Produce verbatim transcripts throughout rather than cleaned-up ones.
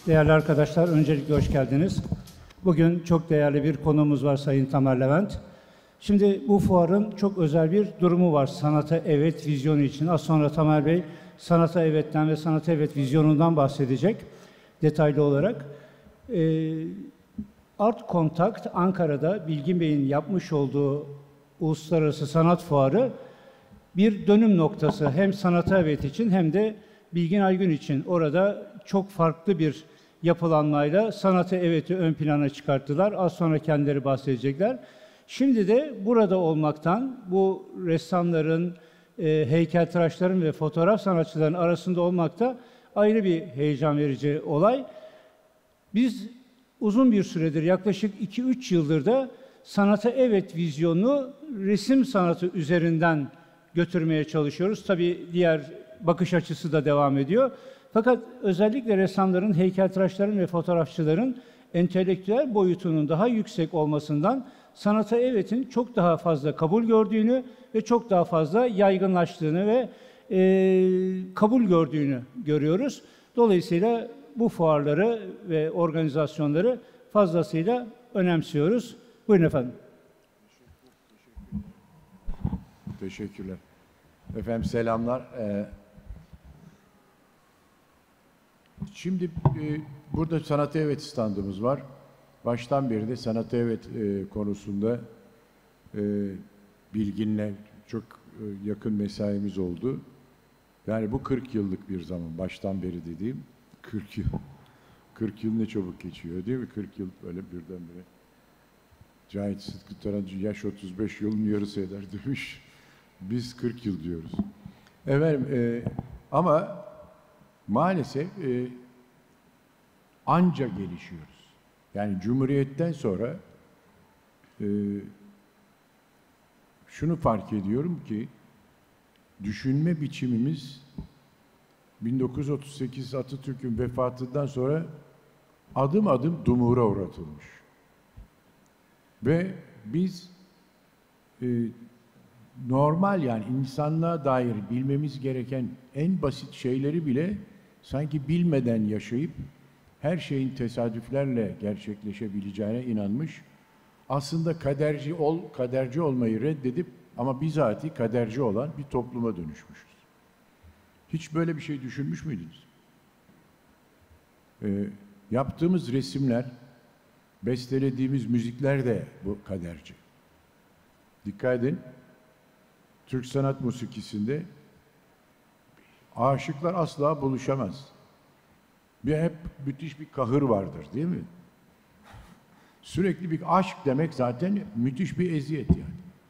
Değerli arkadaşlar, öncelikle hoş geldiniz. Bugün çok değerli bir konuğumuz var Sayın Tamer Levent. Şimdi bu fuarın çok özel bir durumu var Sanata Evet vizyonu için. Az sonra Tamer Bey Sanata Evet'ten ve Sanata Evet vizyonundan bahsedecek detaylı olarak. Ee, Art Contact Ankara'da Bilgin Bey'in yapmış olduğu Uluslararası Sanat Fuarı bir dönüm noktası hem Sanata Evet için hem de Bilgin Aygün için. Orada çok farklı bir yapılanmayla Sanata Evet'i ön plana çıkarttılar. Az sonra kendileri bahsedecekler. Şimdi de burada olmaktan, bu ressamların, e, heykeltıraşların ve fotoğraf sanatçıların arasında olmakta ayrı bir heyecan verici olay. Biz uzun bir süredir, yaklaşık iki üç yıldır da Sanata Evet vizyonunu resim sanatı üzerinden götürmeye çalışıyoruz. Tabii diğer bakış açısı da devam ediyor. Fakat özellikle ressamların, heykeltıraşların ve fotoğrafçıların entelektüel boyutunun daha yüksek olmasından Sanata Evet'in çok daha fazla kabul gördüğünü ve çok daha fazla yaygınlaştığını ve e, kabul gördüğünü görüyoruz. Dolayısıyla bu fuarları ve organizasyonları fazlasıyla önemsiyoruz. Buyurun efendim. Teşekkürler. Efendim selamlar. Ee, şimdi e, burada Sanata Evet standımız var. Baştan beri de Sanata Evet e, konusunda e, Bilgin'le çok e, yakın mesaimiz oldu. Yani bu kırk yıllık bir zaman, baştan beri dediğim kırk yıl. kırk yıl ne çabuk geçiyor değil mi? kırk yıl böyle birdenbire. Cahit Sıtkı Tarancı yaş otuz beş yılın yarısı eder demiş. Biz kırk yıl diyoruz. Efendim e, ama maalesef e, anca gelişiyoruz. Yani Cumhuriyet'ten sonra e, şunu fark ediyorum ki düşünme biçimimiz bin dokuz yüz otuz sekiz Atatürk'ün vefatından sonra adım adım dumura uğratılmış. Ve biz e, normal, yani insanlığa dair bilmemiz gereken en basit şeyleri bile sanki bilmeden yaşayıp her şeyin tesadüflerle gerçekleşebileceğine inanmış. Aslında kaderci ol, kaderci olmayı reddedip ama bizatihi kaderci olan bir topluma dönüşmüşüz. Hiç böyle bir şey düşünmüş müydünüz? Ee, yaptığımız resimler, bestelediğimiz müzikler de bu kaderci. Dikkat edin. Türk sanat musikisinde aşıklar asla buluşamaz. Bir hep müthiş bir kahır vardır, değil mi? Sürekli bir aşk demek zaten müthiş bir eziyet yani.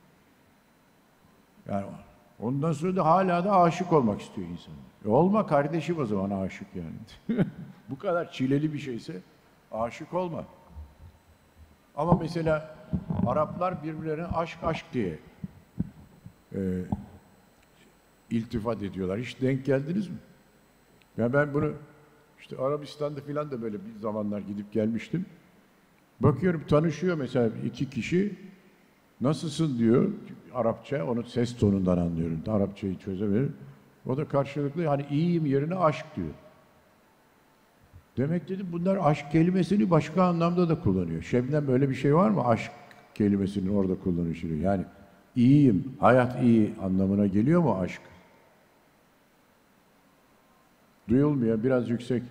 Yani ondan sonra da hala da aşık olmak istiyor insan. E olma kardeşim o zaman aşık yani. Bu kadar çileli bir şeyse aşık olma. Ama mesela Araplar birbirlerine aşk aşk diye e, iltifat ediyorlar. Hiç denk geldiniz mi? Ya ben bunu işte Arabistan'da filan da böyle bir zamanlar gidip gelmiştim. Bakıyorum tanışıyor mesela iki kişi. Nasılsın diyor Arapça. Onun ses tonundan anlıyorum. Arapçayı çözemiyorum. O da karşılıklı hani iyiyim yerine aşk diyor. Demek dedim bunlar aşk kelimesini başka anlamda da kullanıyor. Şebnem böyle bir şey var mı? Aşk kelimesinin orada kullanışını. Yani iyiyim, hayat iyi anlamına geliyor mu aşk? Duyulmuyor, biraz yüksek.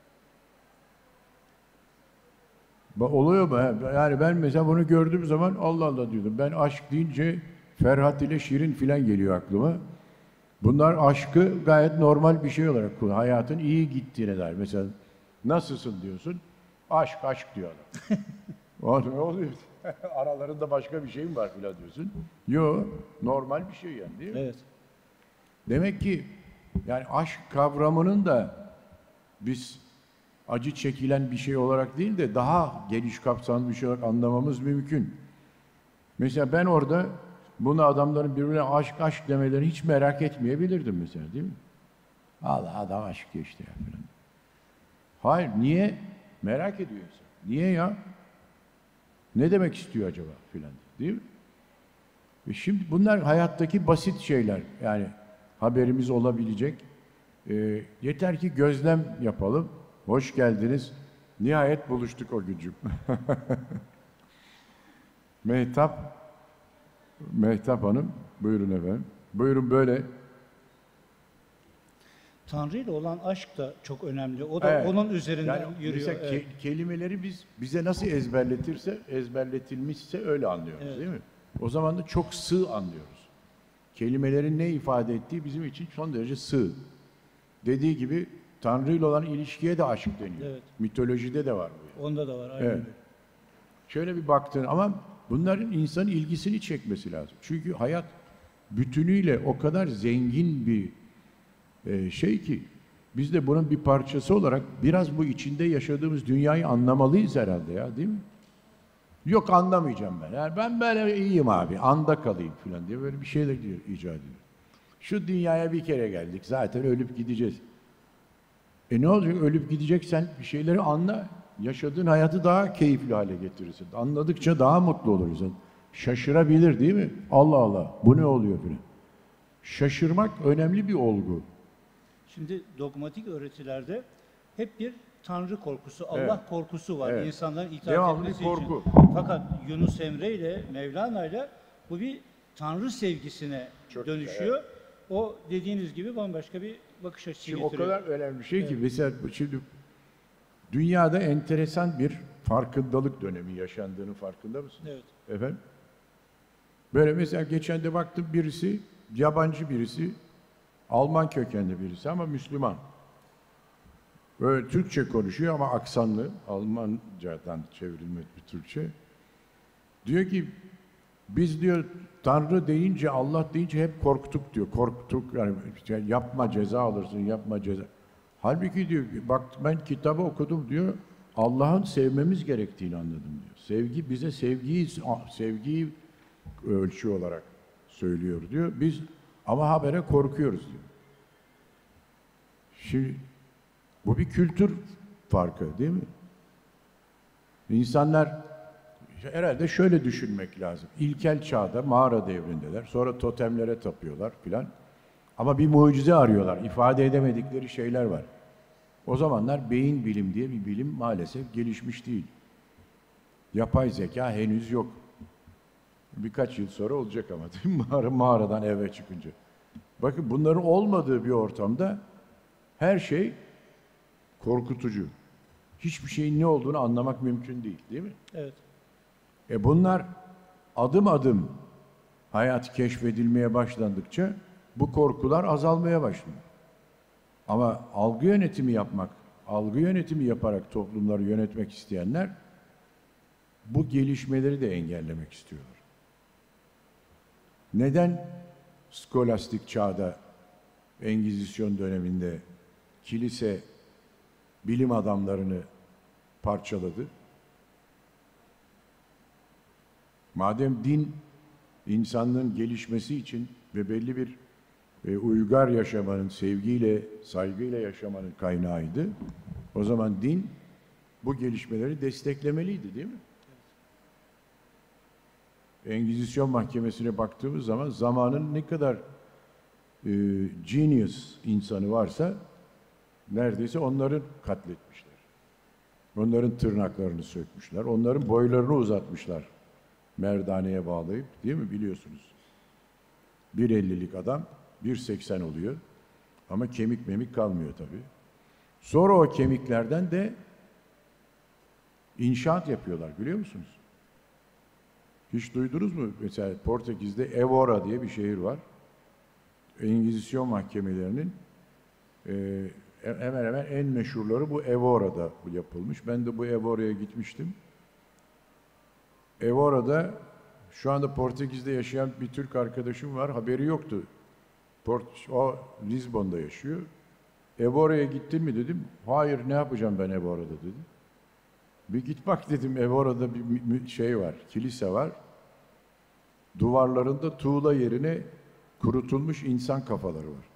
Oluyor mu? Yani ben mesela bunu gördüğüm zaman Allah Allah diyordum. Ben aşk deyince Ferhat ile Şirin filan geliyor aklıma. Bunlar aşkı gayet normal bir şey olarak kullanıyor. Hayatın iyi gittiğine dair. Mesela nasılsın diyorsun? Aşk, aşk diyor adam. Ne oluyor? Aralarında başka bir şey mi var filan diyorsun? Yok, normal bir şey yani değil mi? Evet. Demek ki yani aşk kavramının da biz acı çekilen bir şey olarak değil de daha geniş kapsamlı bir şey olarak anlamamız mümkün. Mesela ben orada bunu adamların birbirine aşk aşk demelerini hiç merak etmeyebilirdim mesela değil mi? Allah adam aşk geçti ya falan. Hayır, niye? Merak ediyor insan. Niye ya? Ne demek istiyor acaba filan değil mi? Ve şimdi bunlar hayattaki basit şeyler. Yani haberimiz olabilecek. E, yeter ki gözlem yapalım. Hoş geldiniz. Nihayet buluştuk o gücüm. Mehtap, Mehtap Hanım, buyurun efendim. Buyurun böyle. Tanrı ile olan aşk da çok önemli. O da Evet. onun üzerinden Yani yürüyor. mesela Evet. ke- kelimeleri biz bize nasıl ezberletirse, ezberletilmişse öyle anlıyoruz, Evet. değil mi? O zaman da çok sığ anlıyoruz. Kelimelerin ne ifade ettiği bizim için son derece sığ. Dediği gibi Tanrı ile olan ilişkiye de aşk deniyor. Evet. Mitolojide de var bu. Yani. Onda da var. Aynen Evet. öyle. Şöyle bir baktığın ama bunların insanın ilgisini çekmesi lazım. Çünkü hayat bütünüyle o kadar zengin bir e, şey ki biz de bunun bir parçası olarak biraz bu içinde yaşadığımız dünyayı anlamalıyız herhalde ya, değil mi? Yok anlamayacağım ben. Yani ben böyle iyiyim abi, anda kalayım falan diye böyle bir şeyler diyor, icat ediyor. Şu dünyaya bir kere geldik, zaten ölüp gideceğiz. E ne olacak? Ölüp gideceksen bir şeyleri anla. Yaşadığın hayatı daha keyifli hale getirirsin. Anladıkça daha mutlu olursun. Şaşırabilir değil mi? Allah Allah, bu ne oluyor falan. Şaşırmak önemli bir olgu. Şimdi dogmatik öğretilerde hep bir Tanrı korkusu, Allah Evet. korkusu var. Evet. İnsanların itaat Devamlı bir etmesi korku. için. Fakat Yunus Emre ile Mevlana ile bu bir Tanrı sevgisine Çok dönüşüyor. O dediğiniz gibi bambaşka bir bakış açısı Şimdi getiriyor. o kadar önemli bir şey ki mesela bu- şimdi dünyada enteresan bir farkındalık dönemi yaşandığının farkında mısın? Evet. Efendim? Böyle mesela geçen de baktım birisi, yabancı birisi, Alman kökenli birisi ama Müslüman. Böyle Türkçe konuşuyor ama aksanlı, Almancadan çevrilme bir Türkçe. Diyor ki, biz diyor Tanrı deyince, Allah deyince hep korktuk diyor. Korktuk yani işte yapma ceza alırsın, yapma ceza. Halbuki diyor bak ben kitabı okudum diyor. Allah'ın sevmemiz gerektiğini anladım diyor. Sevgi bize sevgiyi sevgiyi ölçü olarak söylüyor diyor. Biz ama habere korkuyoruz diyor. Şimdi bu bir kültür farkı değil mi? İnsanlar herhalde şöyle düşünmek lazım. İlkel çağda mağara devrindeler. Sonra totemlere tapıyorlar filan. Ama bir mucize arıyorlar. İfade edemedikleri şeyler var. O zamanlar beyin bilim diye bir bilim maalesef gelişmiş değil. Yapay zeka henüz yok. Birkaç yıl sonra olacak ama değil mi? Mağara, mağaradan eve çıkınca. Bakın bunların olmadığı bir ortamda her şey korkutucu. Hiçbir şeyin ne olduğunu anlamak mümkün değil, değil mi? Evet. E bunlar adım adım hayat keşfedilmeye başlandıkça bu korkular azalmaya başlıyor. Ama algı yönetimi yapmak, algı yönetimi yaparak toplumları yönetmek isteyenler bu gelişmeleri de engellemek istiyorlar. Neden skolastik çağda, Engizisyon döneminde kilise bilim adamlarını parçaladı? Madem din insanlığın gelişmesi için ve belli bir e, uygar yaşamanın, sevgiyle, saygıyla yaşamanın kaynağıydı, o zaman din bu gelişmeleri desteklemeliydi değil mi? Engizisyon mahkemesine baktığımız zaman zamanın ne kadar e, genius insanı varsa neredeyse onların katletmişler. Onların tırnaklarını sökmüşler, onların boylarını uzatmışlar. Merdaneye bağlayıp, değil mi biliyorsunuz? bir ellilik adam bir seksen oluyor ama kemik memik kalmıyor tabii. Sonra o kemiklerden de inşaat yapıyorlar biliyor musunuz? Hiç duydunuz mu? Mesela Portekiz'de Evora diye bir şehir var. Engizisyon mahkemelerinin e, hemen hemen en meşhurları bu Evora'da yapılmış. Ben de bu Evora'ya gitmiştim. Evora'da şu anda Portekiz'de yaşayan bir Türk arkadaşım var. Haberi yoktu. Port, o Lizbon'da yaşıyor. Evora'ya gittin mi dedim. Hayır ne yapacağım ben Evora'da dedim. Bir git bak dedim Evora'da bir şey var, kilise var. Duvarlarında tuğla yerine kurutulmuş insan kafaları var.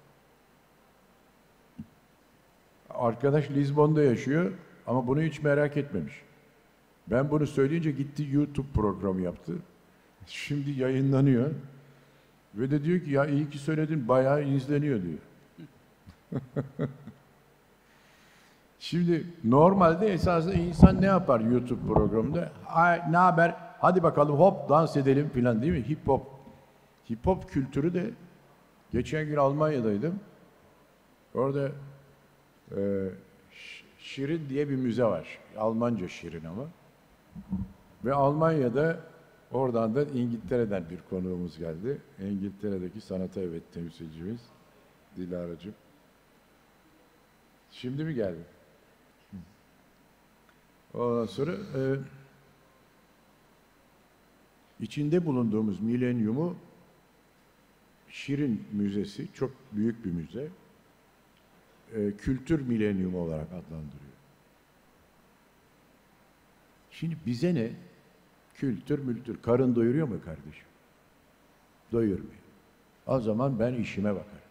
Arkadaş Lizbon'da yaşıyor ama bunu hiç merak etmemiş. Ben bunu söyleyince gitti YouTube programı yaptı. Şimdi yayınlanıyor. Ve de diyor ki ya iyi ki söyledin bayağı izleniyor diyor. Şimdi normalde esasında insan ne yapar YouTube programında? Ay, ne haber? Hadi bakalım hop dans edelim falan değil mi? Hip hop. Hip hop kültürü de geçen gün Almanya'daydım. Orada e, Şirin diye bir müze var. Almanca Şirin ama. Ve Almanya'da oradan da İngiltere'den bir konuğumuz geldi. İngiltere'deki Sanata Evet temsilcimiz Dilara'cığım. Şimdi mi geldi? Ondan sonra e, içinde bulunduğumuz milenyumu Şirin Müzesi, çok büyük bir müze, e, kültür milenyumu olarak adlandırıyor. Şimdi bize ne? Kültür mültür. Karın doyuruyor mu kardeşim? Doyurmuyor. O zaman ben işime bakarım.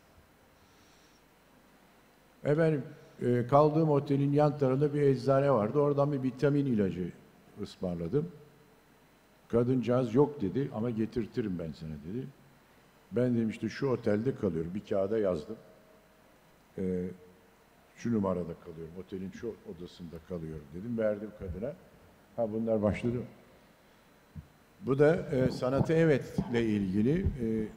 Efendim, e, kaldığım otelin yan tarafında bir eczane vardı. Oradan bir vitamin ilacı ısmarladım. Kadıncağız yok dedi ama getirtirim ben sana dedi. Ben dedim işte şu otelde kalıyorum. Bir kağıda yazdım. E, şu numarada kalıyorum. Otelin şu odasında kalıyorum dedim. Verdim kadına. Ha bunlar başladı. Bu da e, Sanata Evet'le ilgili e,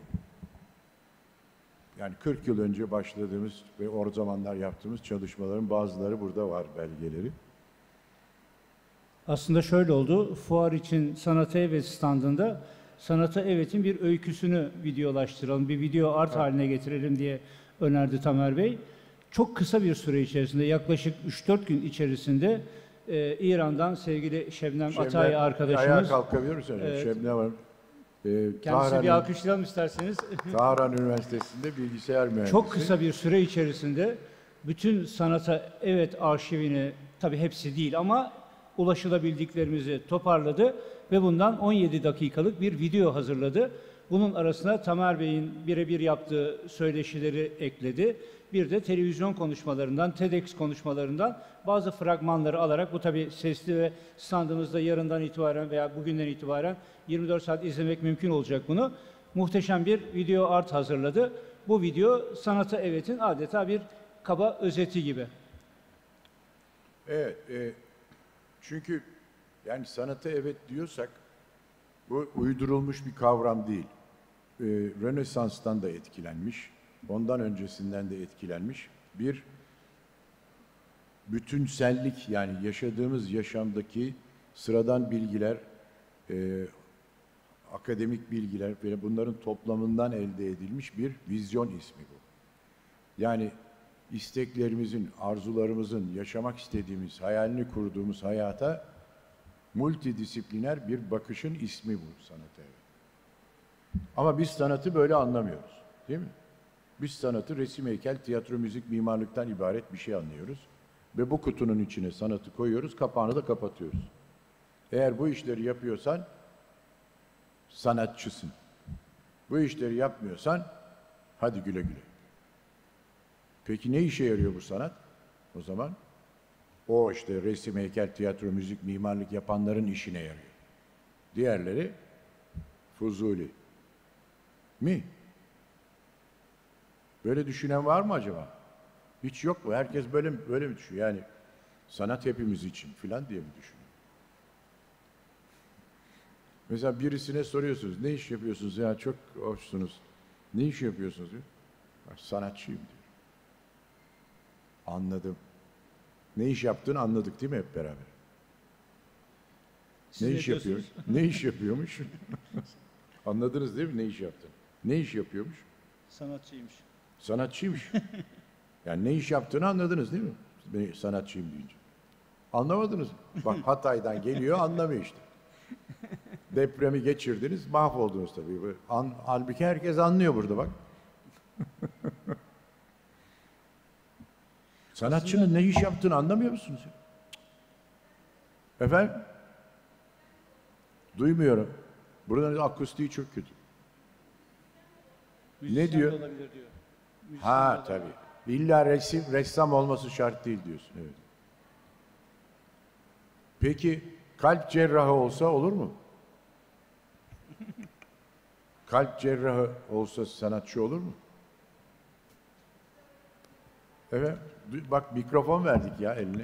yani kırk yıl önce başladığımız ve o zamanlar yaptığımız çalışmaların bazıları burada var, belgeleri. Aslında şöyle oldu. Fuar için Sanata Evet standında Sanata Evet'in bir öyküsünü videolaştıralım, bir video art Evet. haline getirelim diye önerdi Tamer Bey. Çok kısa bir süre içerisinde, yaklaşık üç dört gün içerisinde e, İran'dan sevgili Şebnem, Şebnem, Atay ayağa arkadaşımız. kalkabilir misin hocam? Evet. Şebnem Hanım. E, Kendisi bir alkışlayalım isterseniz. Tahran Üniversitesi'nde bilgisayar mühendisi. Çok kısa bir süre içerisinde bütün Sanata Evet arşivini, tabii hepsi değil ama ulaşılabildiklerimizi toparladı ve bundan on yedi dakikalık bir video hazırladı. Bunun arasına Tamer Bey'in birebir yaptığı söyleşileri ekledi. Bir de televizyon konuşmalarından, TEDx konuşmalarından bazı fragmanları alarak, bu tabii sesli ve standımızda yarından itibaren veya bugünden itibaren yirmi dört saat izlemek mümkün olacak bunu. Muhteşem bir video art hazırladı. Bu video Sanata Evet'in adeta bir kaba özeti gibi. Evet, e, çünkü yani sanata evet diyorsak bu uydurulmuş bir kavram değil. E, Rönesans'tan da etkilenmiş, ondan öncesinden de etkilenmiş bir bütünsellik, yani yaşadığımız yaşamdaki sıradan bilgiler, e, akademik bilgiler ve bunların toplamından elde edilmiş bir vizyon ismi bu. Yani isteklerimizin, arzularımızın, yaşamak istediğimiz, hayalini kurduğumuz hayata multidisipliner bir bakışın ismi bu sanata. Ama biz sanatı böyle anlamıyoruz, değil mi? Biz sanatı resim, heykel, tiyatro, müzik, mimarlıktan ibaret bir şey anlıyoruz. Ve bu kutunun içine sanatı koyuyoruz, kapağını da kapatıyoruz. Eğer bu işleri yapıyorsan sanatçısın. Bu işleri yapmıyorsan hadi güle güle. Peki ne işe yarıyor bu sanat o zaman? O işte resim, heykel, tiyatro, müzik, mimarlık yapanların işine yarıyor. Diğerleri fuzuli mi? Böyle düşünen var mı acaba? Hiç yok mu? Herkes böyle mi, böyle mi düşünüyor? Yani sanat hepimiz için falan diye mi düşünüyor? Mesela birisine soruyorsunuz, ne iş yapıyorsunuz ya, çok hoşsunuz. Ne iş yapıyorsunuz diyor. Sanatçıyım diyor. Anladım. Ne iş yaptığını anladık değil mi hep beraber? Siz ne ne iş yapıyor? diyorsunuz? Ne iş yapıyormuş? Anladınız değil mi ne iş yaptığını? Ne iş yapıyormuş? Sanatçıymış. Sanatçıymış. Yani ne iş yaptığını anladınız değil mi? Ben sanatçıyım deyince. Anlamadınız mı? Bak Hatay'dan geliyor, anlamıyor işte. Depremi geçirdiniz, mahvoldunuz tabii. An, halbuki herkes anlıyor burada bak. Sanatçının ne iş yaptığını anlamıyor musunuz? Efendim? Duymuyorum. Buranın akustiği çok kötü. Müzisyen Ne diyor? de olabilir diyor. Müzisyen de Ha olabilir. tabii. İlla resim, ressam olması şart değil diyorsun. Evet. Peki kalp cerrahı olsa olur mu? Kalp cerrahı olsa sanatçı olur mu? Evet. du- Bak mikrofon verdik ya eline.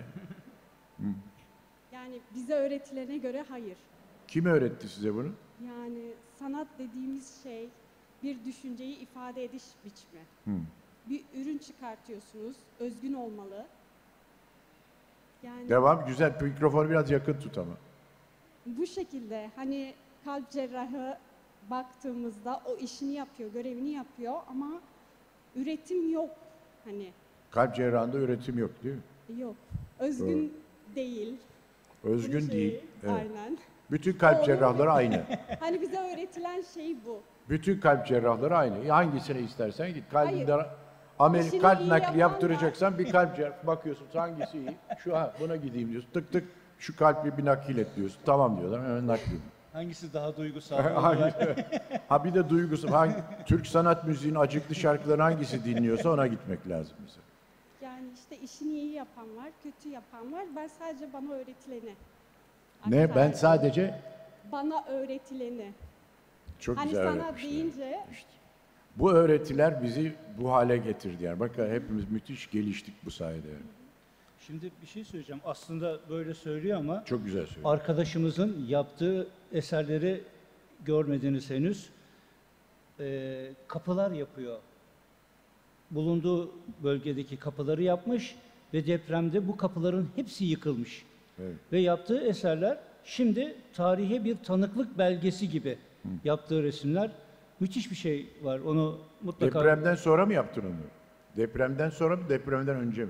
Yani bize öğretilene göre hayır. Kim öğretti size bunu? Yani sanat dediğimiz şey bir düşünceyi ifade ediş biçimi. Hı. Bir ürün çıkartıyorsunuz, özgün olmalı. Yani Devam. Güzel. Mikrofonu biraz yakın tut ama. bu şekilde hani kalp cerrahı baktığımızda o işini yapıyor, görevini yapıyor ama üretim yok. Hani Kalp cerrahında üretim yok değil mi? yok. Özgün değil. Özgün Bunun değil. şeyi, Evet. Aynen. Bütün kalp Doğru. cerrahları aynı. Hani bize öğretilen şey bu. Bütün kalp cerrahları aynı. Hangisine istersen git. Kalbinde Hayır. Amerika İşini kalp iyi nakli yapan yaptıracaksan bir kalp cerrah bakıyorsun hangisi iyi. Şu ha buna gideyim diyorsun. Tık tık şu kalbi bir nakil et diyorsun. Tamam diyorlar. Hemen nakil. Hangisi daha duygusal? Hangi- ha bir de duygusu. Hangi, Türk sanat müziğinin acıklı şarkıları hangisi dinliyorsa ona gitmek lazım bize. Yani işte işini iyi yapan var, kötü yapan var. Ben sadece bana öğretileni. Ne? Ben aktardım. sadece Bana öğretileni. çok Hani güzel sanat öğretmişler. deyince Bu öğretiler bizi bu hale getirdi yani. Bakın hepimiz müthiş geliştik bu sayede. yani. Şimdi bir şey söyleyeceğim. Aslında böyle söylüyor ama Çok güzel söylüyor. arkadaşımızın yaptığı eserleri görmediniz henüz. Ee, kapılar yapıyor. Bulunduğu bölgedeki kapıları yapmış ve depremde bu kapıların hepsi yıkılmış. Evet. Ve yaptığı eserler şimdi tarihe bir tanıklık belgesi gibi yaptığı resimler. Müthiş bir şey var. Onu mutlaka Depremden sonra mı yaptın onu? Depremden sonra mı, depremden önce mi?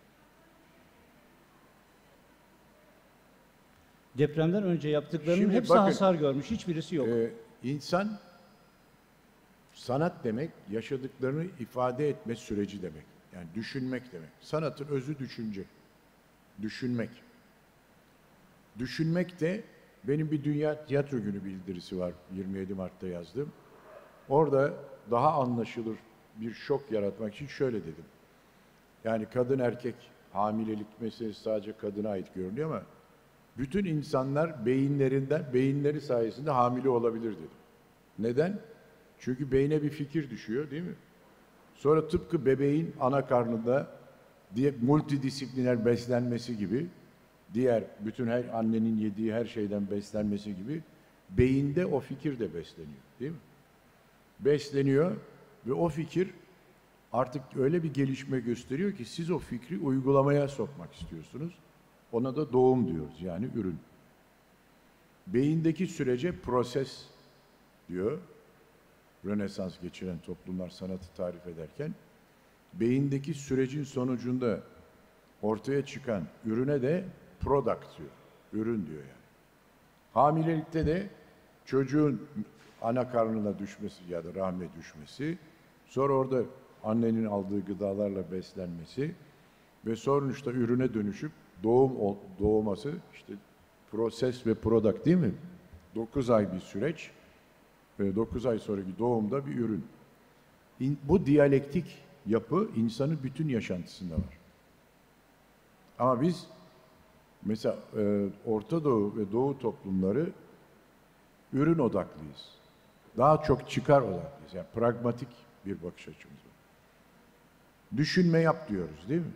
depremden önce yaptıklarının Şimdi hepsi bakın, hasar görmüş. Hiçbirisi yok. Ee, insan sanat demek yaşadıklarını ifade etme süreci demek. Yani düşünmek demek. Sanatın özü düşünce. Düşünmek. Düşünmek de benim bir Dünya Tiyatro Günü bildirisi var yirmi yedi Mart'ta yazdım. Orada daha anlaşılır bir şok yaratmak için şöyle dedim. Yani kadın erkek hamilelik meselesi sadece kadına ait görünüyor ama bütün insanlar beyinlerinden, beyinleri sayesinde hamile olabilir dedim. Neden? Çünkü beyne bir fikir düşüyor değil mi? Sonra tıpkı bebeğin ana karnında diye multidisipliner beslenmesi gibi, diğer bütün her annenin yediği her şeyden beslenmesi gibi beyinde o fikir de besleniyor değil mi? Besleniyor ve o fikir artık öyle bir gelişme gösteriyor ki siz o fikri uygulamaya sokmak istiyorsunuz. Ona da doğum diyoruz yani ürün. Beyindeki sürece proses diyor. Rönesans geçiren toplumlar sanatı tarif ederken beyindeki sürecin sonucunda ortaya çıkan ürüne de product diyor. Ürün diyor yani. Hamilelikte de çocuğun ana karnına düşmesi ya da rahme düşmesi, sonra orada annenin aldığı gıdalarla beslenmesi ve sonuçta ürüne dönüşüp doğum doğması işte proses ve product değil mi? dokuz ay bir süreç. dokuz ay sonraki doğumda bir ürün. Bu diyalektik yapı insanın bütün yaşantısında var. Ama biz mesela Orta Doğu ve Doğu toplumları ürün odaklıyız. Daha çok çıkar odaklıyız. Yani pragmatik bir bakış açımız var. Düşünme yap diyoruz değil mi?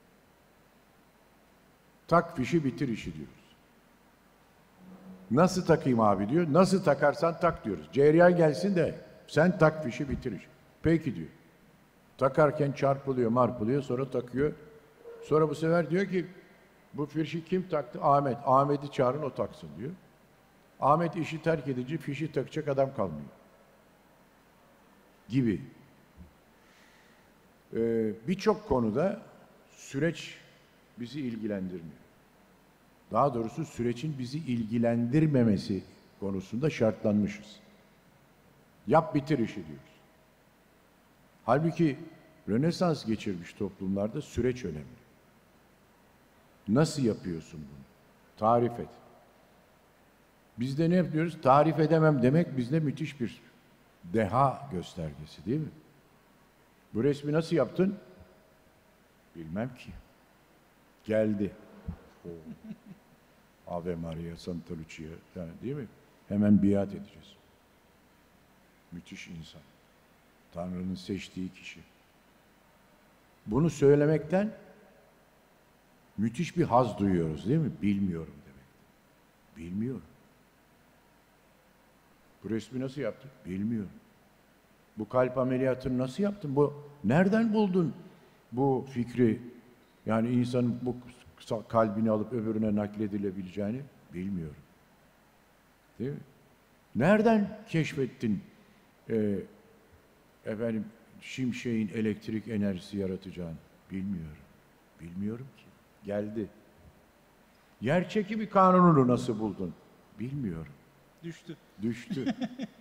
Tak fişi bitir işi diyoruz. Nasıl takayım abi diyor. Nasıl takarsan tak diyoruz. Cereyan gelsin de sen tak fişi bitir işi. Peki diyor. Takarken çarpılıyor, marpılıyor, sonra takıyor. Sonra bu sefer diyor ki bu fişi kim taktı? Ahmet. Ahmet'i çağırın o taksın diyor. Ahmet işi terk edince fişi takacak adam kalmıyor. Gibi. Ee, Birçok konuda süreç bizi ilgilendirmiyor. Daha doğrusu sürecin bizi ilgilendirmemesi konusunda şartlanmışız. Yap bitir işi diyoruz. Halbuki Rönesans geçirmiş toplumlarda süreç önemli. Nasıl yapıyorsun bunu? Tarif et. Bizde ne yapıyoruz? Tarif edemem demek bizde müthiş bir deha göstergesi değil mi? Bu resmi nasıl yaptın? Bilmem ki. Geldi. Oo. Ave Maria Santa Lucia yani değil mi? Hemen biat edeceğiz. Müthiş insan. Tanrı'nın seçtiği kişi. bunu söylemekten müthiş bir haz duyuyoruz değil mi? Bilmiyorum demek. Bilmiyorum. Bu resmi nasıl yaptın? Bilmiyorum. Bu kalp ameliyatını nasıl yaptın? Bu nereden buldun bu fikri? Yani insanın bu kalbini alıp öbürüne nakledilebileceğini bilmiyorum. Değil mi? Nereden keşfettin e, efendim şimşeğin elektrik enerjisi yaratacağını? Bilmiyorum. Bilmiyorum ki. Geldi. Yer çekimi kanununu nasıl buldun? Bilmiyorum. Düştü. Düştü.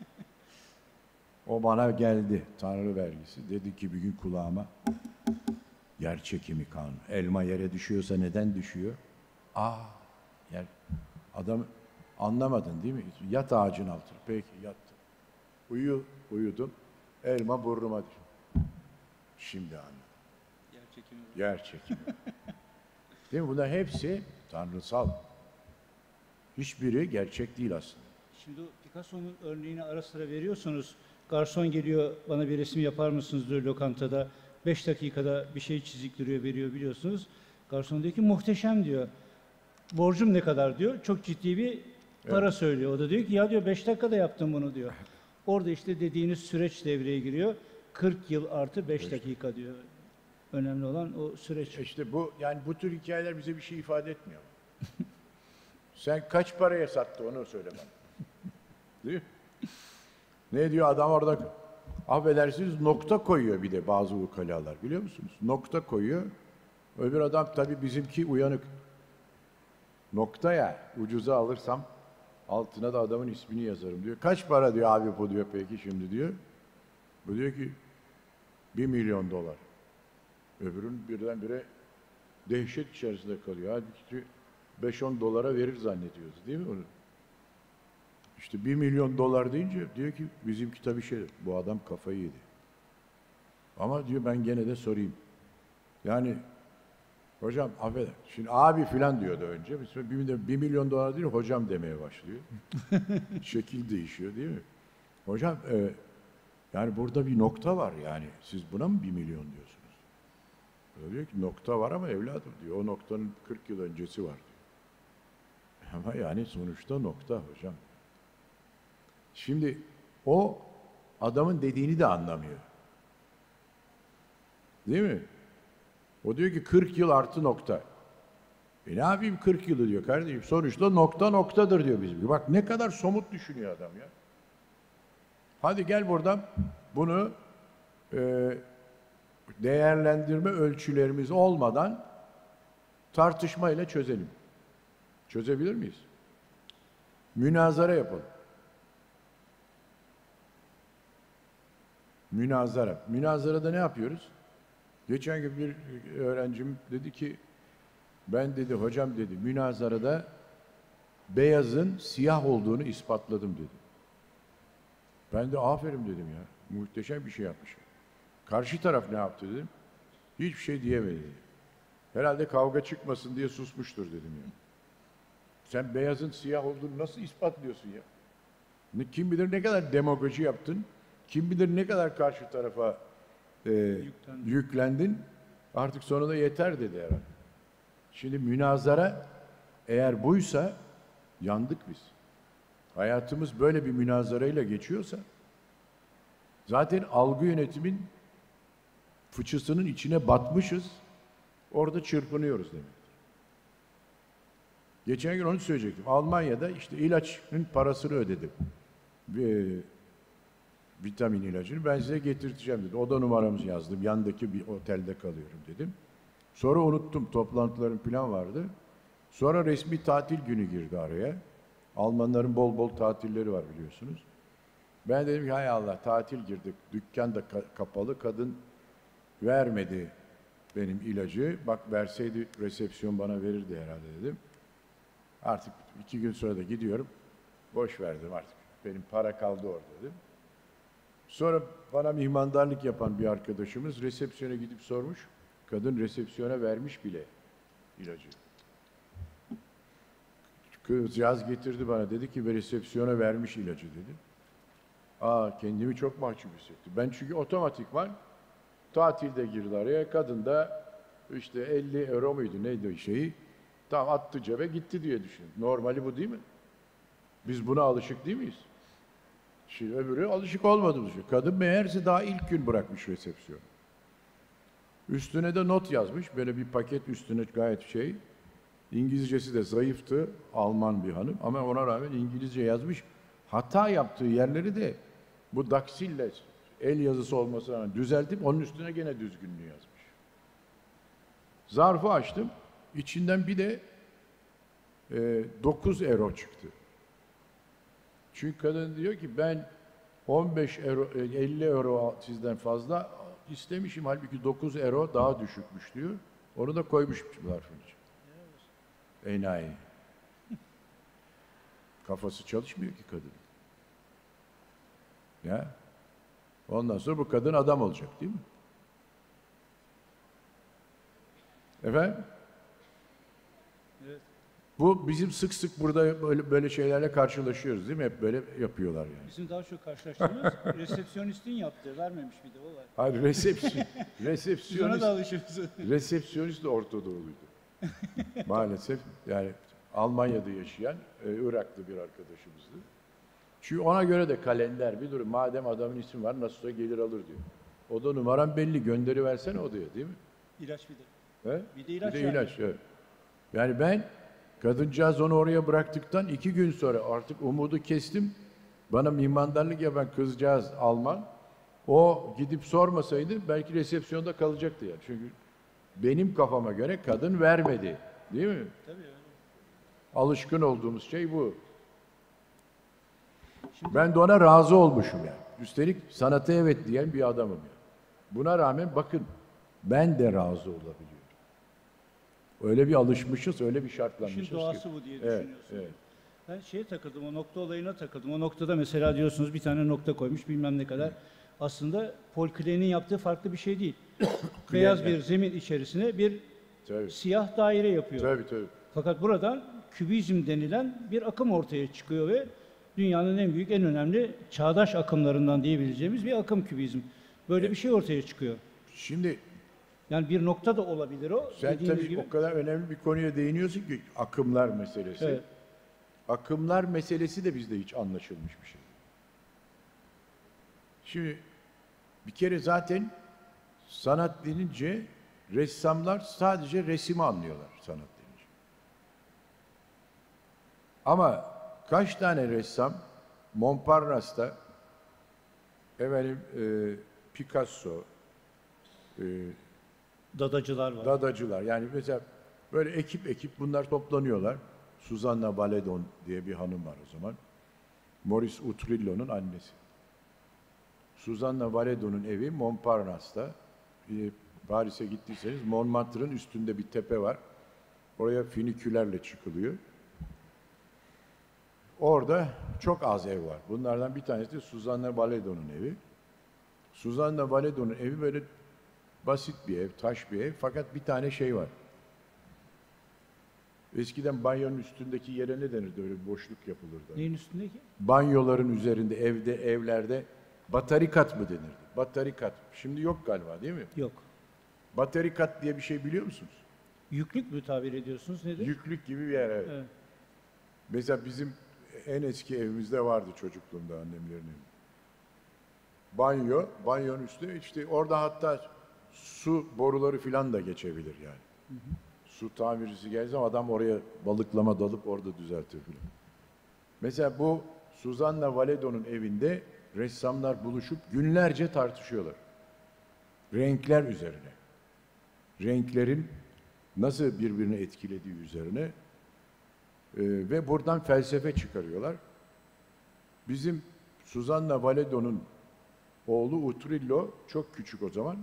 O bana geldi. Tanrı vergisi. Dedi ki bir gün kulağıma, yer çekimi kanunu. Elma yere düşüyorsa neden düşüyor? Aa, yer. Adam anlamadın değil mi? Yat ağacın altına. Peki yattım. Uyu, uyudum. Elma burnuma düştü. Şimdi anladım. Yer çekimi. Yer çekimi. Değil mi? Bunlar hepsi tanrısal. Hiçbiri gerçek değil aslında. Şimdi o Picasso'nun örneğini ara sıra veriyorsunuz. Garson geliyor, bana bir resim yapar mısınız diyor lokantada. Beş dakikada bir şey çiziktiriyor, veriyor biliyorsunuz. Garson diyor ki muhteşem diyor. Borcum ne kadar diyor. Çok ciddi bir para Evet. söylüyor. O da diyor ki ya diyor beş dakikada yaptım bunu diyor. Orada işte dediğiniz süreç devreye giriyor. kırk yıl artı beş dakika diyor. Önemli olan o süreç. İşte bu, yani bu tür hikayeler bize bir şey ifade etmiyor. Sen kaç paraya sattı onu söyle bana. Değil mi? Ne diyor adam orada? Affedersiniz nokta koyuyor bir de bazı ukalalar biliyor musunuz? Nokta koyuyor. Öbür adam tabii bizimki uyanık. Nokta ya ucuza alırsam altına da adamın ismini yazarım diyor. Kaç para diyor abi bu diyor peki şimdi diyor. Bu diyor ki bir milyon dolar. Öbürün birdenbire dehşet içerisinde kalıyor. Halbuki beş on dolara verir zannediyoruz değil mi onu? İşte bir milyon dolar deyince diyor ki bizimki tabii şey, bu adam kafayı yedi. Ama diyor ben gene de sorayım. Yani hocam affeder. Şimdi abi filan diyordu önce. Bir, de bir milyon dolar değil hocam demeye başlıyor. Şekil değişiyor değil mi? Hocam e, yani burada bir nokta var yani. Siz buna mı bir milyon diyorsunuz? O diyor ki nokta var ama evladım diyor. O noktanın kırk yıl öncesi var diyor. Ama yani sonuçta nokta hocam. Şimdi o adamın dediğini de anlamıyor. Değil mi? O diyor ki kırk yıl artı nokta. E ne yapayım kırk yılı diyor kardeşim. Sonuçta nokta noktadır diyor bizim. Bak ne kadar somut düşünüyor adam ya. Hadi gel buradan bunu e, değerlendirme ölçülerimiz olmadan tartışmayla çözelim. Çözebilir miyiz? Münazara yapalım. Münazara. Münazarada ne yapıyoruz? Geçen gün bir öğrencim dedi ki ben dedi hocam dedi münazarada beyazın siyah olduğunu ispatladım dedi. Ben de aferin dedim ya. Muhteşem bir şey yapmış. Karşı taraf ne yaptı dedim. Hiçbir şey diyemedi dedi. Herhalde kavga çıkmasın diye susmuştur dedim ya. Sen beyazın siyah olduğunu nasıl ispatlıyorsun ya? Ne, kim bilir ne kadar demagoji yaptın. Kim bilir ne kadar karşı tarafa e, yüklendin. yüklendin. Artık sonunda yeter dedi herhalde. Şimdi münazara eğer buysa yandık biz. Hayatımız böyle bir münazarayla geçiyorsa zaten algı yönetimin fıçısının içine batmışız. Orada çırpınıyoruz demek. Geçen gün onu söyleyecektim. Almanya'da işte ilaçın parasını ödedim. Bir, vitamin ilacını ben size getirteceğim dedi. Oda numaramızı yazdım. Yandaki bir otelde kalıyorum dedim. Sonra unuttum. Toplantılarım falan vardı. Sonra resmi tatil günü girdi araya. Almanların bol bol tatilleri var biliyorsunuz. Ben dedim ki hay Allah tatil girdik. Dükkan da ka- kapalı. Kadın vermedi benim ilacı. Bak verseydi resepsiyon bana verirdi herhalde dedim. Artık iki gün sonra da gidiyorum. Boş verdim artık. Benim para kaldı orada dedim. Sonra bana mihmandarlık yapan bir arkadaşımız resepsiyona gidip sormuş. Kadın resepsiyona vermiş bile ilacı. Kızcağız getirdi bana dedi ki resepsiyona vermiş ilacı dedi. Aa kendimi çok mahcup hissettim. Ben çünkü otomatikman Tatilde girdi araya. Kadın da işte elli euro muydu neydi o şeyi? Tam attı cebe gitti diye düşünün. Normali bu değil mi? Biz buna alışık değil miyiz? Şimdi öbürü alışık olmadığımız şey. Kadın meğerse daha ilk gün bırakmış resepsiyon. Üstüne de not yazmış. Böyle bir paket üstüne gayet şey. İngilizcesi de zayıftı. Alman bir hanım. Ama ona rağmen İngilizce yazmış. Hata yaptığı yerleri de bu daksille el yazısı olmasına rağmen düzeltip onun üstüne gene düzgünlüğü yazmış. Zarfı açtım. İçinden bir de e, dokuz euro çıktı. Çünkü kadın diyor ki ben on beş euro, elli euro sizden fazla istemişim. Halbuki dokuz euro daha düşükmüş diyor. Onu da koymuş zarfın için. Enayi. Kafası çalışmıyor ki kadın. Ya. Ondan sonra bu kadın adam olacak değil mi? Efendim? Evet. Bu bizim sık sık burada böyle, böyle şeylerle karşılaşıyoruz değil mi? Hep böyle yapıyorlar yani. Bizim daha çok karşılaştığımız resepsiyonistin yaptığı, vermemiş bir de o var. Hayır resepsiyon, Biz ona resepsiyonist, da alışırız. resepsiyonist de Orta Doğuluydu. Maalesef yani Almanya'da yaşayan e, Iraklı bir arkadaşımızdı. Çünkü ona göre de kalender bir durum. Madem adamın ismi var nasılsa gelir alır diyor. O da numaran belli gönderi versene odaya değil mi? İlaç bir de. He? Bir de ilaç Bir de yani. ilaç, evet. Yani ben kadıncağız onu oraya bıraktıktan iki gün sonra artık umudu kestim. Bana mimandarlık yapan kızcağız Alman. O gidip sormasaydı belki resepsiyonda kalacaktı yani. Çünkü benim kafama göre kadın vermedi. Değil mi? Tabii öyle. Alışkın olduğumuz şey bu. Şimdi- Ben de ona razı olmuşum yani. Üstelik sanata evet diyen bir adamım yani. Buna rağmen bakın ben de razı olabiliyorum. Öyle bir alışmışız, öyle bir şartlanmışız İşin doğası ki. bu diye Evet, düşünüyorsun. evet. Ben şeye takıldım, o nokta olayına takıldım. O noktada mesela diyorsunuz bir tane nokta koymuş bilmem ne kadar. Aslında Paul Klee'nin yaptığı farklı bir şey değil. Beyaz bir zemin içerisine bir Tabii, siyah daire yapıyor. tabii, tabii. Fakat buradan kübizm denilen bir akım ortaya çıkıyor ve dünyanın en büyük, en önemli çağdaş akımlarından diyebileceğimiz bir akım kübizm. Böyle bir şey ortaya çıkıyor. Şimdi Yani bir nokta da olabilir o. sen dediğiniz tabii gibi. o kadar önemli bir konuya değiniyorsun ki akımlar meselesi. Evet. Akımlar meselesi de bizde hiç anlaşılmış bir şey. Şimdi bir kere zaten sanat denince ressamlar sadece resimi anlıyorlar sanat denince. Ama kaç tane ressam Montparnasse'ta efendim e, Picasso, e, Dadacılar var. dadacılar yani mesela böyle ekip ekip bunlar toplanıyorlar. Susanna Valedon diye bir hanım var o zaman. Maurice Utrillo'nun annesi. Susanna Valedon'un evi Montparnasse'ta. Ee, Paris'e gittiyseniz Montmartre'ın üstünde bir tepe var. Oraya finikülerle çıkılıyor. Orada çok az ev var. Bunlardan bir tanesi de Susanna Valedon'un evi. Susanna Valedon'un evi böyle basit bir ev, taş bir ev. Fakat bir tane şey var. Eskiden banyonun üstündeki yere ne denirdi? Öyle bir boşluk yapılırdı. Neyin üstündeki? Banyoların üzerinde, evde, evlerde batarikat mı denirdi? Batarikat. Şimdi yok galiba değil mi? Yok. Batarikat diye bir şey biliyor musunuz? Yüklük mü tabir ediyorsunuz? Nedir? Yüklük gibi bir yer. Evet. Evet. Mesela bizim en eski evimizde vardı çocukluğumda annemlerin evi. Banyo, banyonun üstü işte orada hatta su boruları filan da geçebilir yani. Hı hı. Su tamircisi geldi ama adam oraya balıklama dalıp orada düzeltir filan. Mesela bu Susanna Valedon'un evinde ressamlar buluşup günlerce tartışıyorlar. Renkler üzerine. Renklerin nasıl birbirini etkilediği üzerine ee, ve buradan felsefe çıkarıyorlar. Bizim Susanna Valedon'un oğlu Utrillo çok küçük o zaman.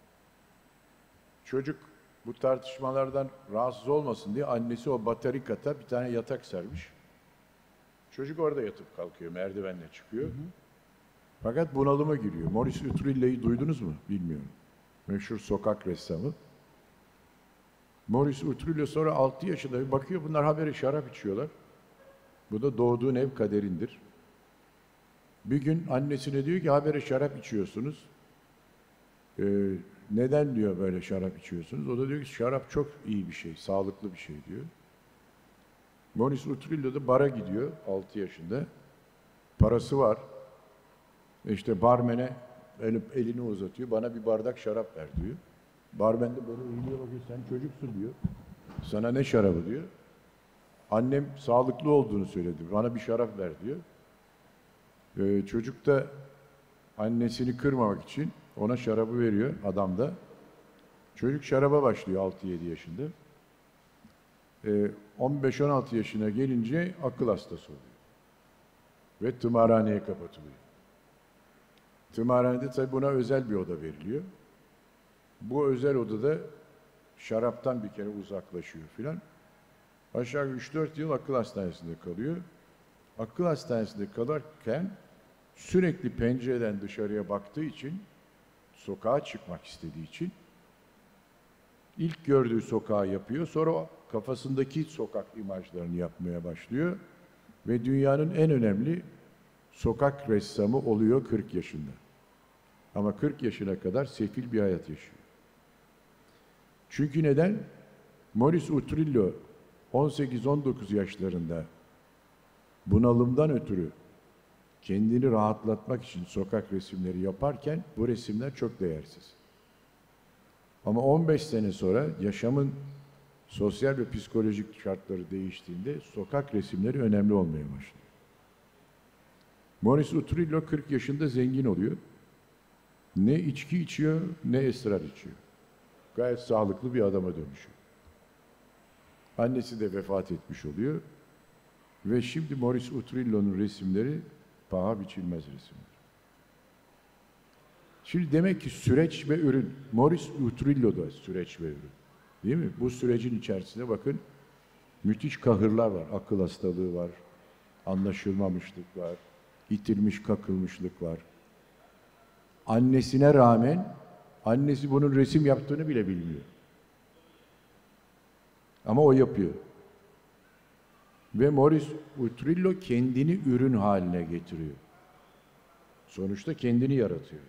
Çocuk bu tartışmalardan rahatsız olmasın diye annesi o batarikata bir tane yatak sermiş. Çocuk orada yatıp kalkıyor, merdivenle çıkıyor. Hı hı. Fakat bunalıma giriyor. Maurice Utrillo'yu duydunuz mu? Bilmiyorum. Meşhur sokak ressamı. Maurice Utrillo sonra altı yaşında bir bakıyor, bunlar haberi şarap içiyorlar. Bu da doğduğun ev kaderindir. Bir gün annesine diyor ki haberi şarap içiyorsunuz. Ee, neden diyor böyle şarap içiyorsunuz? O da diyor ki şarap çok iyi bir şey, sağlıklı bir şey diyor. Maurice Utrillo da bara gidiyor altı yaşında. Parası var. İşte barmene el, elini uzatıyor. Bana bir bardak şarap ver diyor. Barmen de böyle eğiliyor, bakıyor, sen çocuksun diyor. Sana ne şarabı diyor. Annem sağlıklı olduğunu söyledi. Bana bir şarap ver diyor. Ee, çocuk da annesini kırmamak için ona şarabı veriyor adam da. Çocuk şaraba başlıyor altı yedi yaşında. Ee, on beş on altı yaşına gelince akıl hastası oluyor. Ve tımarhaneye kapatılıyor. Tımarhanede tabi buna özel bir oda veriliyor. Bu özel odada şaraptan bir kere uzaklaşıyor filan. Aşağı üç dört yıl akıl hastanesinde kalıyor. Akıl hastanesinde kalırken sürekli pencereden dışarıya baktığı için, sokağa çıkmak istediği için ilk gördüğü sokağı yapıyor. Sonra kafasındaki sokak imajlarını yapmaya başlıyor. Ve dünyanın en önemli sokak ressamı oluyor kırk yaşında. Ama kırk yaşına kadar sefil bir hayat yaşıyor. Çünkü neden? Maurice Utrillo on sekiz on dokuz yaşlarında bunalımdan ötürü kendini rahatlatmak için sokak resimleri yaparken bu resimler çok değersiz. Ama on beş sene sonra yaşamın sosyal ve psikolojik şartları değiştiğinde sokak resimleri önemli olmaya başlıyor. Maurice Utrillo kırk yaşında zengin oluyor. Ne içki içiyor, ne esrar içiyor. Gayet sağlıklı bir adama dönüşüyor. Annesi de vefat etmiş oluyor. Ve şimdi Maurice Utrillo'nun resimleri paha biçilmez resimler. Şimdi demek ki süreç ve ürün. Maurice Utrillo da süreç ve ürün. Değil mi? Bu sürecin içerisinde bakın müthiş kahırlar var. Akıl hastalığı var. Anlaşılmamışlık var. İtilmiş kakılmışlık var. Annesine rağmen annesi bunun resim yaptığını bile bilmiyor. Ama o yapıyor. Ve Maurice Utrillo kendini ürün haline getiriyor. Sonuçta kendini yaratıyor.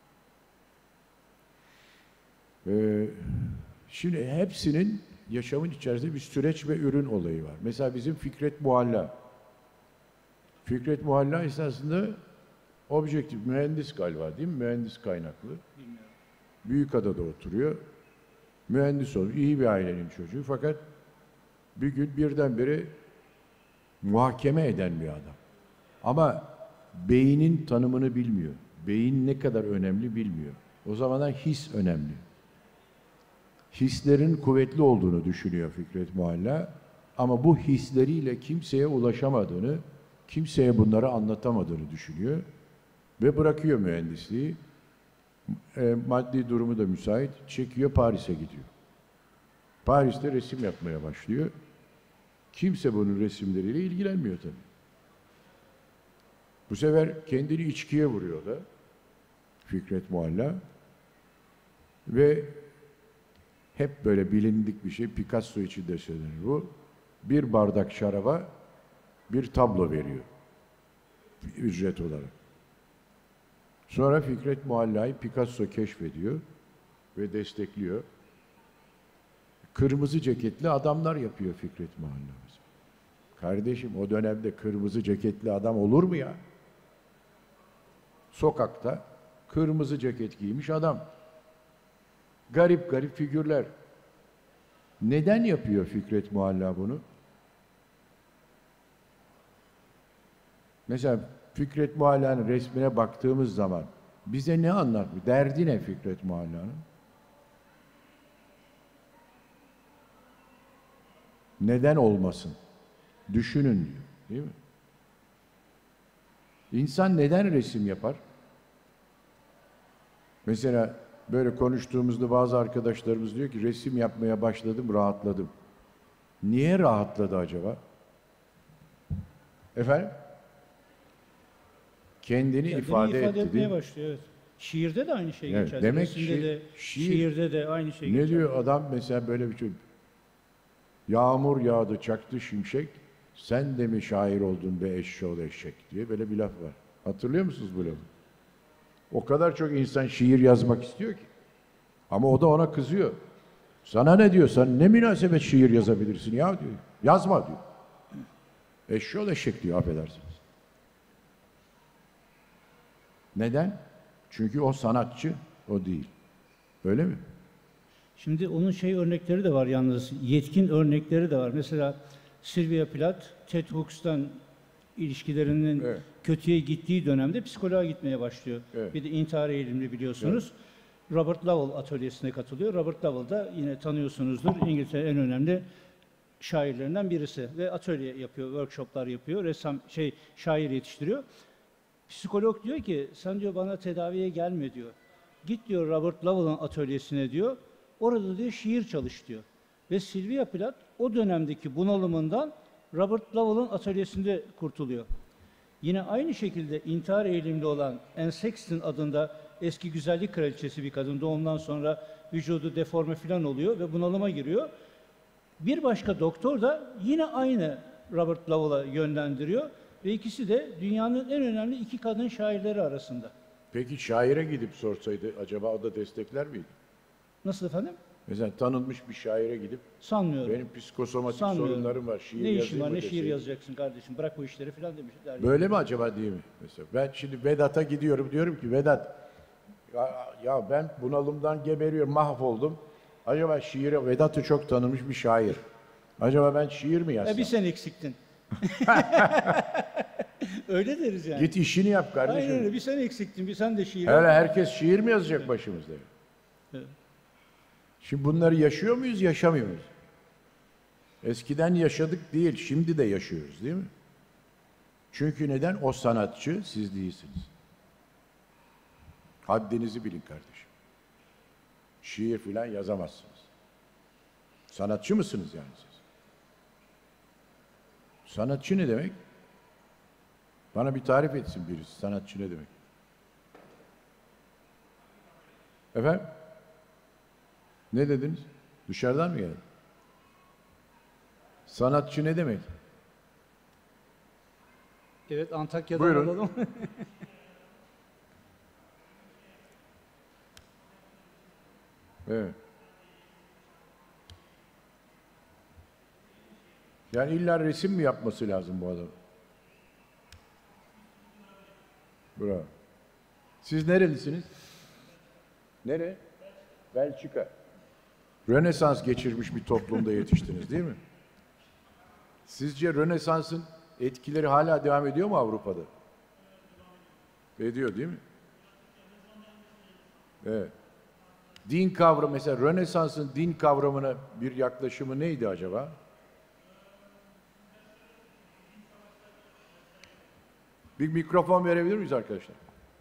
Ee, şimdi hepsinin yaşamın içerisinde bir süreç ve ürün olayı var. Mesela bizim Fikret Muhalla. Fikret Muhalla esasında objektif, mühendis galiba değil mi? Mühendis kaynaklı. Bilmiyorum. Büyükada'da oturuyor. Mühendis oluyor. İyi bir ailenin çocuğu. Fakat bir gün birdenbire muhakeme eden bir adam. Ama beynin tanımını bilmiyor. Beyin ne kadar önemli bilmiyor. O zamanlar his önemli. Hislerin kuvvetli olduğunu düşünüyor Fikret Muhalla. Ama bu hisleriyle kimseye ulaşamadığını, kimseye bunları anlatamadığını düşünüyor. Ve bırakıyor mühendisliği. E, maddi durumu da müsait. Çekiyor, Paris'e gidiyor. Paris'te resim yapmaya başlıyor. Kimse bunun resimleriyle ilgilenmiyor tabii. Bu sefer kendini içkiye vuruyor da Fikret Muhalla. Ve hep böyle bilindik bir şey, Picasso için de söylenir bu. Bir bardak şaraba bir tablo veriyor. Ücret olarak. Sonra Fikret Muhalla'yı Picasso keşfediyor ve destekliyor. Kırmızı ceketli adamlar yapıyor Fikret Muhalla. Kardeşim o dönemde kırmızı ceketli adam olur mu ya? Sokakta kırmızı ceket giymiş adam. Garip garip figürler. Neden yapıyor Fikret Muhalla bunu? Mesela Fikret Muhalla'nın resmine baktığımız zaman bize ne anlatıyor? Derdi ne Fikret Muhalla'nın? Neden olmasın? Düşünün diyor. Değil mi? İnsan neden resim yapar? Mesela böyle konuştuğumuzda bazı arkadaşlarımız diyor ki resim yapmaya başladım, rahatladım. Niye rahatladı acaba? Efendim? Kendini Kendini ifade, ifade etti. etmeye değil mi? başlıyor. Evet. Şiirde de aynı şey Evet, geçer. demek Resimde ki de, şiir- şiirde de aynı şey Ne geçer. diyor adam mesela böyle bir şey? Yağmur yağdı çaktı şimşek, sen de mi şair oldun be eşşoğlu eşek diye böyle bir laf var. Hatırlıyor musunuz bu lafı? O kadar çok insan şiir yazmak istiyor ki. Ama o da ona kızıyor. Sana ne diyor? Sen ne münasebet şiir yazabilirsin ya diyor. Yazma diyor. Eşşoğlu eşek diyor, affedersiniz. Neden? Çünkü o sanatçı, o değil. Öyle mi? Şimdi onun şey örnekleri de var yalnız, yetkin örnekleri de var. Mesela Sylvia Plath, Ted Hooks'tan ilişkilerinin Evet. kötüye gittiği dönemde psikoloğa gitmeye başlıyor. Evet. Bir de intihar eğilimli biliyorsunuz. Robert Lowell atölyesine katılıyor. Robert Lowell da yine tanıyorsunuzdur, İngiltere'nin en önemli şairlerinden birisi ve atölye yapıyor, workshoplar yapıyor, ressam şey şair yetiştiriyor. Psikolog diyor ki sen diyor bana tedaviye gelme diyor. Git diyor Robert Lowell'ın atölyesine diyor. Orada diyor şiir çalış diyor. Ve Sylvia Plath o dönemdeki bunalımından Robert Lowell'ın atölyesinde kurtuluyor. Yine aynı şekilde intihar eğilimli olan Anne Sexton adında eski güzellik kraliçesi bir kadın doğumdan sonra vücudu deforme falan oluyor ve bunalıma giriyor. Bir başka doktor da yine aynı Robert Lowell'a yönlendiriyor ve ikisi de dünyanın en önemli iki kadın şairleri arasında. Peki şaire gidip sorsaydı acaba o da destekler miydi? Nasıl efendim? Mesela tanınmış bir şaire gidip Sanmıyorum. benim psikosomatik Sanmıyorum. sorunlarım var, şiir Ne yazayım işin var, mı ne şiir deseydi? yazacaksın kardeşim, bırak bu işleri falan demiş. dergi. Böyle mi acaba değil mi? Mesela ben şimdi Vedat'a gidiyorum, diyorum ki Vedat, ya, ya ben bunalımdan geberiyorum, mahvoldum. Acaba şiire, Vedat'ı çok tanınmış bir şair. Acaba ben şiir mi yazsam? E bir sen eksiktin. Öyle deriz yani. Git işini yap kardeşim. Aynen öyle, bir sen eksiktin, bir sen de şiir Öyle yaz. herkes şiir mi yazacak başımızda? Evet. Şimdi bunları yaşıyor muyuz, yaşamıyor muyuz? Eskiden yaşadık değil, şimdi de yaşıyoruz değil mi? Çünkü neden? O sanatçı siz değilsiniz. Haddinizi bilin kardeşim. Şiir filan yazamazsınız. Sanatçı mısınız yani siz? Sanatçı ne demek? Bana bir tarif etsin birisi. Sanatçı ne demek? Efendim? Ne dediniz? Dışarıdan mı geldi? Sanatçı ne demek? Evet, Antakya'dan Buyurun. alalım. Evet. Yani illa resim mi yapması lazım bu adam? Bravo. Siz nerelisiniz? Nere? Belçika. Rönesans geçirmiş bir toplumda yetiştiniz değil mi? Sizce Rönesans'ın etkileri hala devam ediyor mu Avrupa'da? Ediyor değil mi? Evet. Din kavramı, mesela Rönesans'ın din kavramına bir yaklaşımı neydi acaba? Bir mikrofon verebilir miyiz arkadaşlar?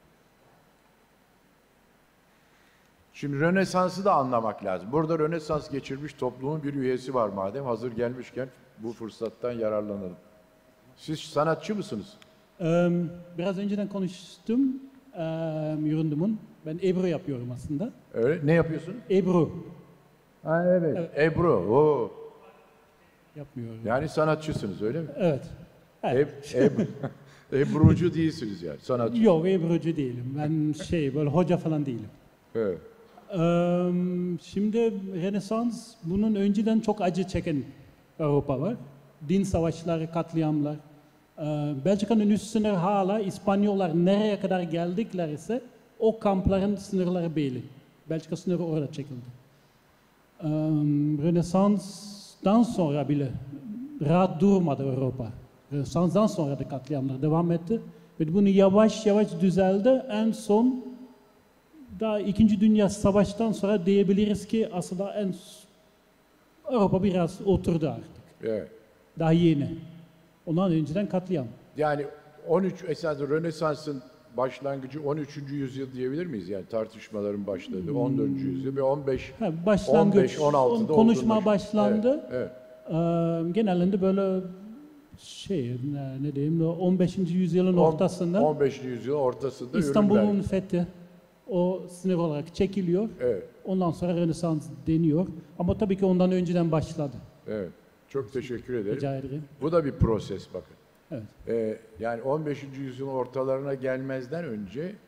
Şimdi Rönesans'ı da anlamak lazım. Burada Rönesans geçirmiş toplumun bir üyesi var madem. Hazır gelmişken bu fırsattan yararlanalım. Siz sanatçı mısınız? Eee, biraz önceden konuştum eee Yurundum'un. Ben Ebru yapıyorum aslında. Öyle. Ne yapıyorsun? Ebru Ha evet. Evet. Ebru. Oo. yapmıyorum. Yani sanatçısınız öyle mi? Evet. Evet. Eb, Ebru. Ebrucu değilsiniz yani. Sanatçı. Yok, Ebru'cu değilim. Ben şey böyle hoca falan değilim. Evet. Eee, şimdi Rönesans bunun önceden çok acı çeken Avrupa var. Din savaşları, katliamlar. Eee, Belçika'nın üst sınırı hala İspanyollar nereye kadar geldiklerse o kampların sınırları belli. Belçika sınırı orada çekildi. Eee, Rönesans'tan sonra bile rahat durmadı Avrupa. Rönesans'tan sonra da katliamlar devam etti. Ve bunu yavaş yavaş düzeldi. En son daha İkinci Dünya Savaşı'ndan sonra diyebiliriz ki aslında en Avrupa biraz oturdu artık. Evet. Daha yeni. Ondan önceden katliam. Yani on üç esasında Rönesans'ın başlangıcı on üçüncü yüzyıl diyebilir miyiz? Yani tartışmaların başladığı on dördüncü yüzyıl ve on beş Ha, başlangıç, on beş on altıda konuşma olgunlaş- başlandı. Evet, evet. Ee, genelinde böyle şey ne, ne diyeyim on beşinci yüzyılın On- ortasında on beşinci yüzyılın ortasında İstanbul'un ürünler. fethi o sınır olarak çekiliyor. Evet, Ondan sonra Rönesans deniyor. Ama tabii ki ondan önceden başladı. evet. Çok teşekkür ederim. Rica ederim. Bu da bir proses bakın. Evet. Ee, yani on beşinci yüzyılın ortalarına gelmezden önce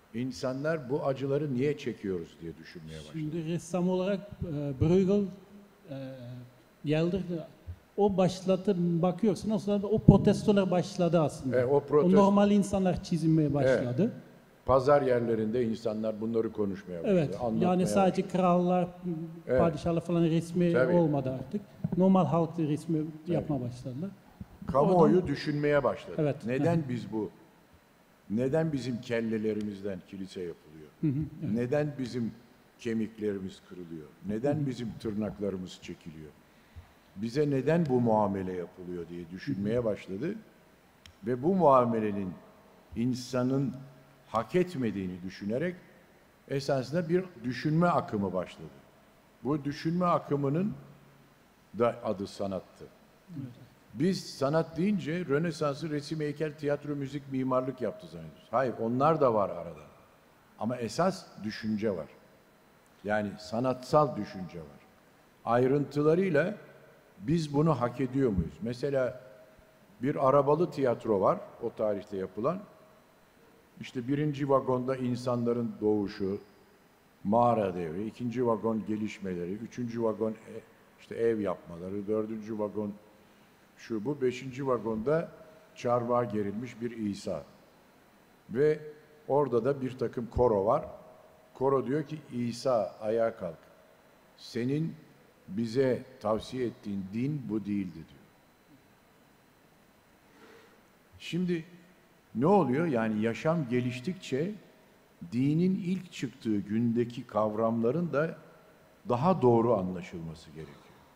insanlar bu acıları niye çekiyoruz diye düşünmeye başladı. Şimdi ressam olarak e, Bruegel e, Yelder o başladı, bakıyorsun o sırada o protestolar başladı aslında. Evet, o o protesto- normal insanlar çizilmeye başladı. Pazar yerlerinde insanlar bunları konuşmaya başladı. Evet, anlatmaya yani sadece krallar, Evet. padişahlar falan resmi Tabii. olmadı artık. Normal halk da resmi yapmaya başladılar. Kamuoyu Oradan- düşünmeye başladı. Evet. Neden biz bu? Neden bizim kellelerimizden kilise yapılıyor? Neden bizim kemiklerimiz kırılıyor? Neden bizim tırnaklarımız çekiliyor? Bize neden bu muamele yapılıyor diye düşünmeye başladı. Ve bu muamelenin insanın hak etmediğini düşünerek esasında bir düşünme akımı başladı. Bu düşünme akımının da adı sanattı. Biz sanat deyince Rönesans'ı resim, heykel, tiyatro, müzik, mimarlık yaptı zannediyoruz. Hayır, onlar da var arada. Ama esas düşünce var. Yani sanatsal düşünce var. Ayrıntılarıyla biz bunu hak ediyor muyuz? Mesela bir arabalı tiyatro var, o tarihte yapılan. İşte birinci vagonda insanların doğuşu, mağara devri, ikinci vagon gelişmeleri, üçüncü vagon e- işte ev yapmaları, dördüncü vagon şu bu, beşinci vagonda çarmıha gerilmiş bir İsa. Ve orada da bir takım koro var. Koro diyor ki İsa ayağa kalk. Senin bize tavsiye ettiğin din bu değildi diyor. Şimdi ne oluyor? Yani yaşam geliştikçe dinin ilk çıktığı gündeki kavramların da daha doğru anlaşılması gerekiyor.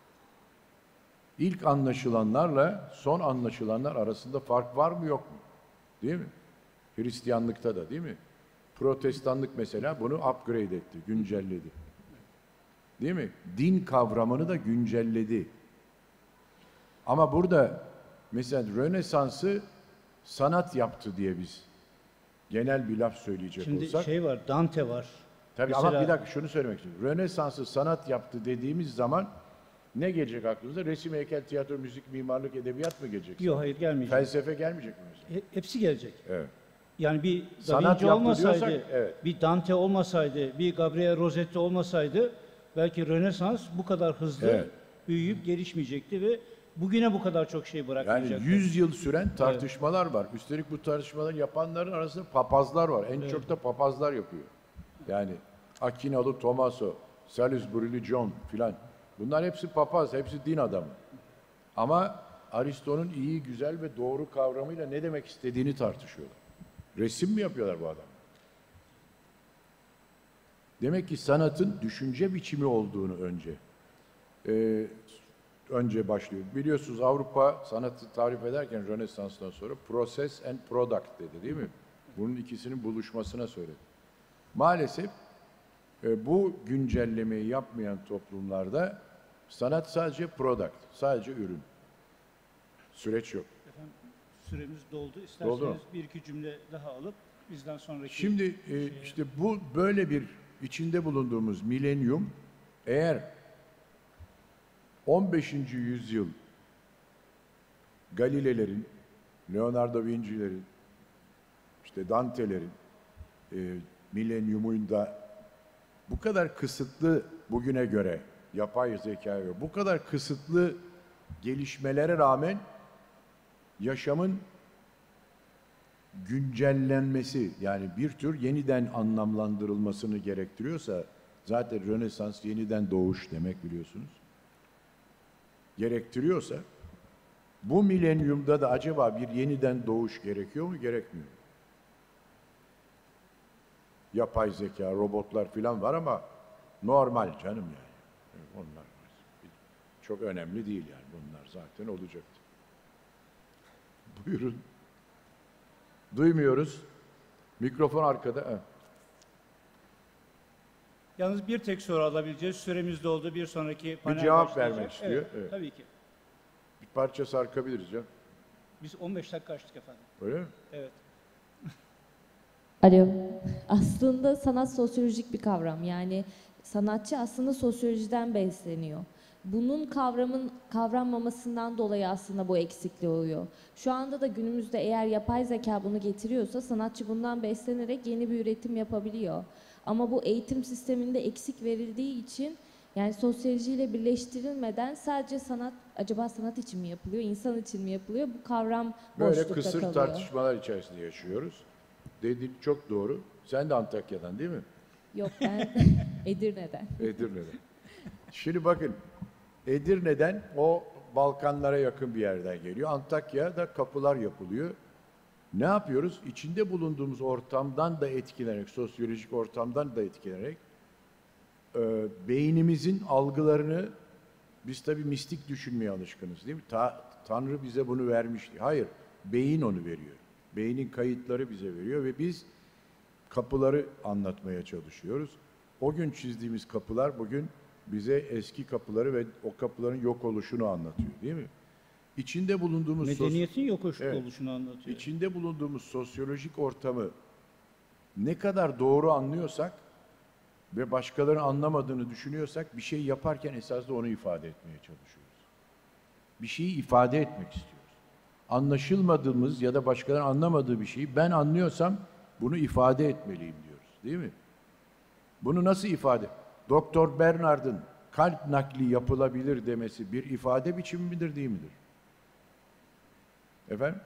İlk anlaşılanlarla son anlaşılanlar arasında fark var mı yok mu? Değil mi? Hristiyanlıkta da değil mi? Protestanlık mesela bunu upgrade etti, güncelledi. Değil mi? Din kavramını da güncelledi. Ama burada mesela Rönesans'ı sanat yaptı diye biz genel bir laf söyleyecek Şimdi olsak. şey var, Dante var. Tabii ama Mesela- bir dakika şunu söylemek istiyorum. Rönesans'ı sanat yaptı dediğimiz zaman ne gelecek aklınıza? Resim, heykel, tiyatro, müzik, mimarlık, edebiyat mı gelecek? Yok, hayır gelmeyecek. Felsefe gelmeyecek mi mesela? He- Hepsi gelecek. Evet. Yani bir Da Sanat Vinci yaptı olmasaydı, diyorsak, evet. bir Dante olmasaydı, bir Gabriel Rossetti olmasaydı belki Rönesans bu kadar hızlı Evet. büyüyüp gelişmeyecekti ve bugüne bu kadar çok şey Yani bırakmayacaktı. yüz yıl süren tartışmalar var. Üstelik bu tartışmaları yapanların arasında papazlar var. En çok da papazlar yapıyor. Yani Akinalı Tomaso, Salisbury'li John filan. Bunlar hepsi papaz, hepsi din adamı. Ama Aristo'nun iyi, güzel ve doğru kavramıyla ne demek istediğini tartışıyorlar. Resim mi yapıyorlar bu adam? Demek ki sanatın düşünce biçimi olduğunu önce e, önce başlıyor. Biliyorsunuz Avrupa sanatı tarif ederken Rönesans'tan sonra process and product dedi değil mi? Bunun ikisinin buluşmasına söyledi. Maalesef e, bu güncellemeyi yapmayan toplumlarda sanat sadece product, sadece ürün. Süreç yok. Efendim, süremiz doldu. İsterseniz Doldu mu? bir iki cümle daha alıp bizden sonraki... Şimdi e, işte bu böyle bir içinde bulunduğumuz milenyum eğer on beşinci yüzyıl Galilelerin, Leonardo Vinci'lerin, işte Dante'lerin e, milenyumunda bu kadar kısıtlı bugüne göre yapay zekaya ve bu kadar kısıtlı gelişmelere rağmen yaşamın güncellenmesi yani bir tür yeniden anlamlandırılmasını gerektiriyorsa zaten Rönesans yeniden doğuş demek biliyorsunuz. Gerektiriyorsa bu milenyumda da acaba bir yeniden doğuş gerekiyor mu gerekmiyor mu? Yapay zeka, robotlar filan var ama normal canım yani. Onlar çok önemli değil yani bunlar zaten olacaktı. Buyurun. Duymuyoruz. Mikrofon arkada. Ha. Yalnız bir tek soru alabileceğiz. Süremiz doldu. Bir sonraki panel cevap başlayacak. vermek istiyor. Evet, Evet. tabii ki. Bir parça sarkabiliriz ya. Biz on beş dakika açtık efendim. Öyle mi? Evet. Alo. Aslında sanat sosyolojik bir kavram. Yani sanatçı aslında sosyolojiden besleniyor. bunun kavramın kavranmamasından dolayı aslında bu eksikliği oluyor. Şu anda da günümüzde eğer yapay zeka bunu getiriyorsa sanatçı bundan beslenerek yeni bir üretim yapabiliyor. Ama bu eğitim sisteminde eksik verildiği için, yani sosyolojiyle birleştirilmeden sadece sanat, acaba sanat için mi yapılıyor, insan için mi yapılıyor? Bu kavram Böyle boşlukta kısır kalıyor. tartışmalar içerisinde yaşıyoruz. Dediğin çok doğru. Sen de Antakya'dan değil mi? Yok, ben Edirne'den. Edirne'den. Şimdi bakın, Edirne'den o Balkanlara yakın bir yerden geliyor. Antakya'da kapılar yapılıyor. Ne yapıyoruz? İçinde bulunduğumuz ortamdan da etkilenerek, sosyolojik ortamdan da etkilenerek e, beynimizin algılarını, biz tabii mistik düşünmeye alışkınız değil mi? Ta, Tanrı bize bunu vermişti. Hayır, beyin onu veriyor. Beynin kayıtları bize veriyor ve biz kapıları anlatmaya çalışıyoruz. O gün çizdiğimiz kapılar bugün bize eski kapıları ve o kapıların yok oluşunu anlatıyor değil mi? İçinde bulunduğumuz sos- Medeniyetin yok oluş- Evet. oluşunu anlatıyor. İçinde bulunduğumuz sosyolojik ortamı ne kadar doğru anlıyorsak ve başkalarının anlamadığını düşünüyorsak bir şey yaparken esasında onu ifade etmeye çalışıyoruz. Bir şeyi ifade etmek istiyoruz. Anlaşılmadığımız ya da başkalarının anlamadığı bir şeyi ben anlıyorsam bunu ifade etmeliyim diyoruz. Değil mi? Bunu nasıl ifade? Doktor Bernard'ın kalp nakli yapılabilir demesi bir ifade biçimi midir, değil midir? Efendim?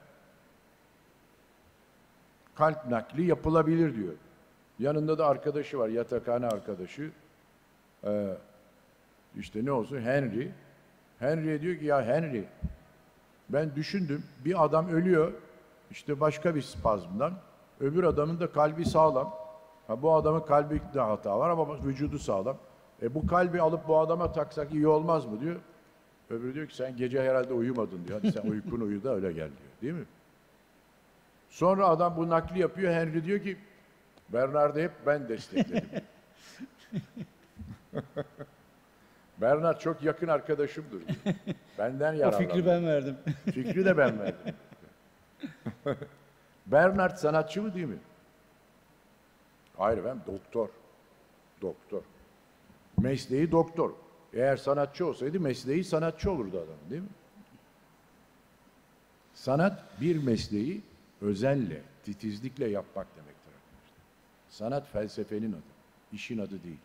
Kalp nakli yapılabilir diyor. Yanında da arkadaşı var, yatakhane arkadaşı. Ee, işte ne olsun? Henry. Henry'e diyor ki, ya Henry, ben düşündüm, bir adam ölüyor, işte başka bir spazmdan, öbür adamın da kalbi sağlam. Ha, bu adamın kalbinde hata var ama vücudu sağlam. E bu kalbi alıp bu adama taksak iyi olmaz mı diyor. Öbürü diyor ki, sen gece herhalde uyumadın diyor. Hadi sen uykunu uyu da öyle gel diyor. Değil mi? Sonra adam bu nakli yapıyor. Henry diyor ki, Bernard'ı hep ben destekledim. Bernard çok yakın arkadaşımdır diyor. Benden O yararlandı. fikri ben verdim. Fikri de ben verdim. Bernard sanatçı mı değil mi? Hayır efendim, doktor. Doktor. Mesleği doktor. Eğer sanatçı olsaydı mesleği sanatçı olurdu adam, değil mi? Sanat bir mesleği özelle, titizlikle yapmak demektir arkadaşlar. Sanat felsefenin adı, işin adı değil.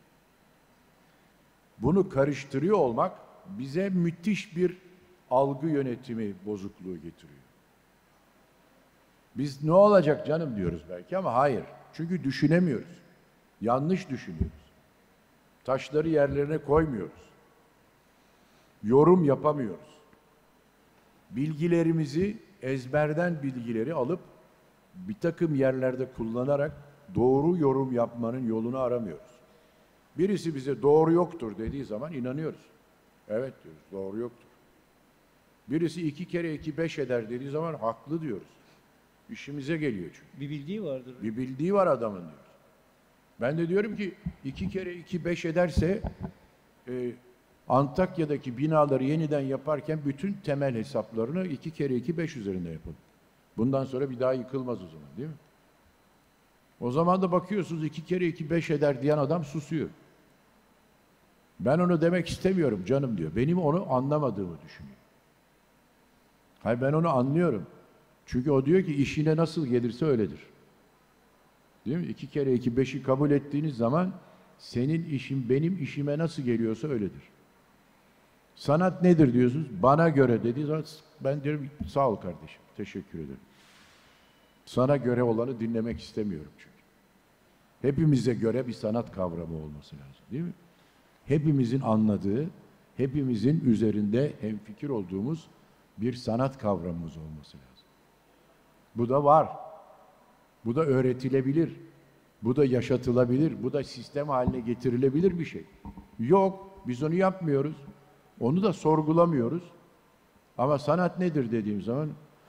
Bunu karıştırıyor olmak bize müthiş bir algı yönetimi bozukluğu getiriyor. Biz ne olacak canım diyoruz belki ama hayır. Çünkü düşünemiyoruz. Yanlış düşünüyoruz. Taşları yerlerine koymuyoruz. Yorum yapamıyoruz. Bilgilerimizi, ezberden bilgileri alıp bir takım yerlerde kullanarak doğru yorum yapmanın yolunu aramıyoruz. Birisi bize doğru yoktur dediği zaman inanıyoruz. Evet diyoruz, doğru yoktur. Birisi iki kere iki beş eder dediği zaman haklı diyoruz. İşimize geliyor çünkü. Bir bildiği vardır. Bir bildiği var adamın diyoruz. Ben de diyorum ki iki kere iki beş ederse e, Antakya'daki binaları yeniden yaparken bütün temel hesaplarını iki kere iki beş üzerinde yapalım. Bundan sonra bir daha yıkılmaz o zaman, değil mi? O zaman da bakıyorsunuz iki kere iki beş eder diyen adam susuyor. Ben onu demek istemiyorum canım diyor. Benim onu anlamadığımı düşünüyor. Hayır, ben onu anlıyorum. Çünkü o diyor ki işine nasıl gelirse öyledir. Değil mi? İki kere iki beşi kabul ettiğiniz zaman senin işin benim işime nasıl geliyorsa öyledir. Sanat nedir diyorsunuz? Bana göre dediği zaman ben diyorum sağ ol kardeşim, teşekkür ederim. Sana göre olanı dinlemek istemiyorum çünkü. Hepimize göre bir sanat kavramı olması lazım, değil mi? Hepimizin anladığı, hepimizin üzerinde hemfikir olduğumuz bir sanat kavramımız olması lazım. Bu da var. Bu da öğretilebilir. Bu da yaşatılabilir. Bu da sistem haline getirilebilir bir şey. Yok, biz onu yapmıyoruz. Onu da sorgulamıyoruz. Ama sanat nedir dediğim zaman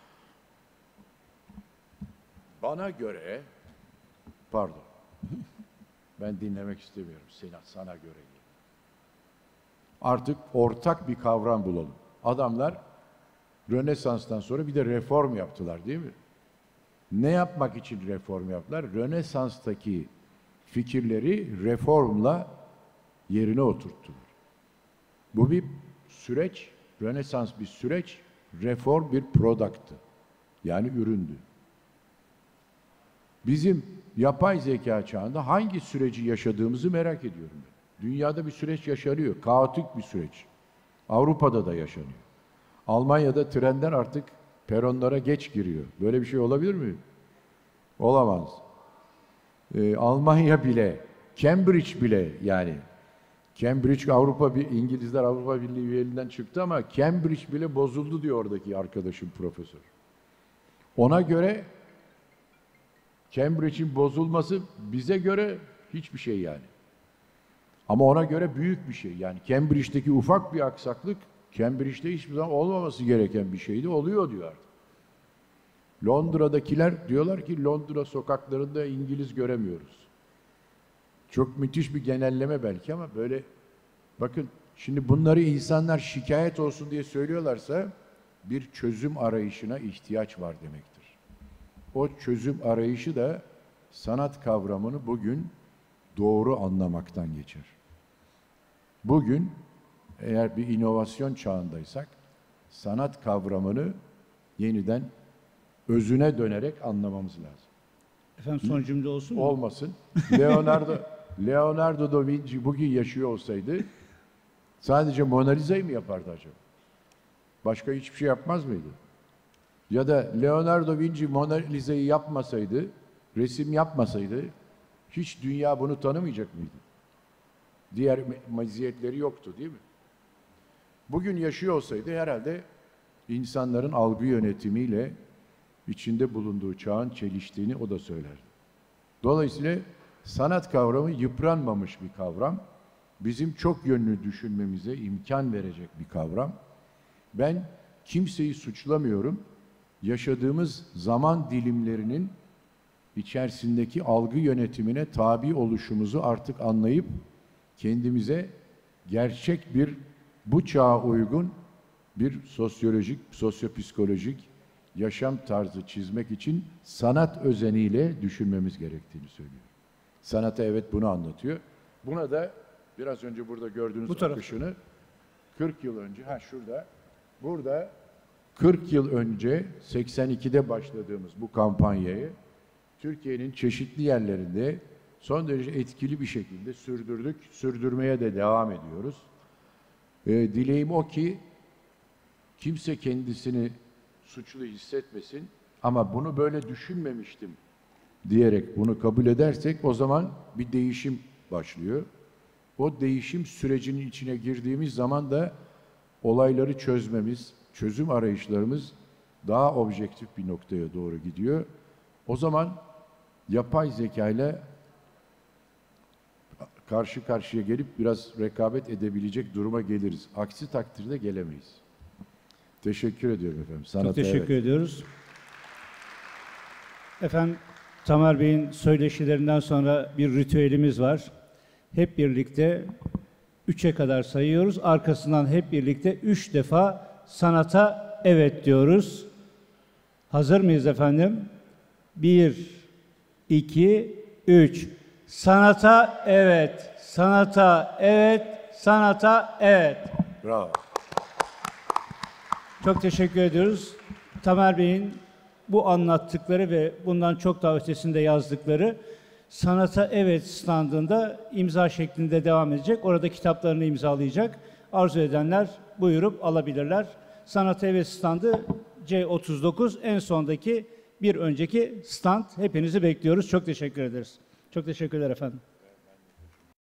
bana göre, pardon, ben dinlemek istemiyorum seni, sana göre değil. Artık ortak bir kavram bulalım. Adamlar Rönesans'tan sonra bir de reform yaptılar, değil mi? Ne yapmak için reform yaptılar? Rönesans'taki fikirleri reformla yerine oturttular. Bu bir süreç, Rönesans bir süreç, reform bir product'tı. Yani üründü. Bizim yapay zeka çağında hangi süreci yaşadığımızı merak ediyorum ben. Dünyada bir süreç yaşanıyor, kaotik bir süreç. Avrupa'da da yaşanıyor. Almanya'da trenler artık peronlara geç giriyor. Böyle bir şey olabilir mi? Olamaz. Ee, Almanya bile, Cambridge bile yani, Cambridge Avrupa bir İngilizler Avrupa Birliği üyeliğinden çıktı ama Cambridge bile bozuldu diyor oradaki arkadaşım profesör. Ona göre Cambridge'in bozulması bize göre hiçbir şey yani. Ama ona göre büyük bir şey. Yani Cambridge'deki ufak bir aksaklık Cambridge'de hiçbir zaman olmaması gereken bir şeydi. Oluyor diyor artık. Londra'dakiler diyorlar ki Londra sokaklarında İngiliz göremiyoruz. Çok müthiş bir genelleme belki ama böyle bakın şimdi bunları insanlar şikayet olsun diye söylüyorlarsa bir çözüm arayışına ihtiyaç var demektir. O çözüm arayışı da sanat kavramını bugün doğru anlamaktan geçer. Bugün eğer bir inovasyon çağındaysak sanat kavramını yeniden özüne dönerek anlamamız lazım. Efendim son cümle olsun mu? Olmasın. Leonardo Leonardo da Vinci bugün yaşıyor olsaydı sadece Mona Lisa'yı mı yapardı acaba? Başka hiçbir şey yapmaz mıydı? Ya da Leonardo Vinci Mona Lisa'yı yapmasaydı, resim yapmasaydı hiç dünya bunu tanımayacak mıydı? Diğer meziyetleri yoktu değil mi? Bugün yaşıyor olsaydı herhalde insanların algı yönetimiyle içinde bulunduğu çağın çeliştiğini o da söylerdi. Dolayısıyla sanat kavramı yıpranmamış bir kavram. Bizim çok yönlü düşünmemize imkan verecek bir kavram. Ben kimseyi suçlamıyorum. Yaşadığımız zaman dilimlerinin içerisindeki algı yönetimine tabi oluşumuzu artık anlayıp kendimize gerçek bir bu çağa uygun bir sosyolojik, sosyopsikolojik yaşam tarzı çizmek için sanat özeniyle düşünmemiz gerektiğini söylüyor. Sanata evet bunu anlatıyor. Buna da biraz önce burada gördüğünüz Bu taraf. akışını kırk yıl önce, ha şurada, burada kırk yıl önce seksen ikide başladığımız bu kampanyayı Türkiye'nin çeşitli yerlerinde son derece etkili bir şekilde sürdürdük, sürdürmeye de devam ediyoruz. Ee, dileğim o ki kimse kendisini suçlu hissetmesin ama bunu böyle düşünmemiştim diyerek bunu kabul edersek o zaman bir değişim başlıyor. O değişim sürecinin içine girdiğimiz zaman da olayları çözmemiz, çözüm arayışlarımız daha objektif bir noktaya doğru gidiyor. O zaman yapay zeka ile karşı karşıya gelip biraz rekabet edebilecek duruma geliriz. Aksi takdirde gelemeyiz. Teşekkür ediyorum efendim. Sanata Çok teşekkür evet. ediyoruz. Efendim Tamer Bey'in söyleşilerinden sonra bir ritüelimiz var. Hep birlikte üçe kadar sayıyoruz. Arkasından hep birlikte üç defa sanata evet diyoruz. Hazır mıyız efendim? Bir, iki, üç. Sanata evet, sanata evet, sanata evet. Bravo. Çok teşekkür ediyoruz. Tamer Bey'in bu anlattıkları ve bundan çok daha ötesinde yazdıkları Sanata Evet standında imza şeklinde devam edecek. Orada kitaplarını imzalayacak. Arzu edenler buyurup alabilirler. Sanata Evet standı C otuz dokuz en sondaki bir önceki stand. Hepinizi bekliyoruz. Çok teşekkür ederiz. Çok teşekkürler efendim.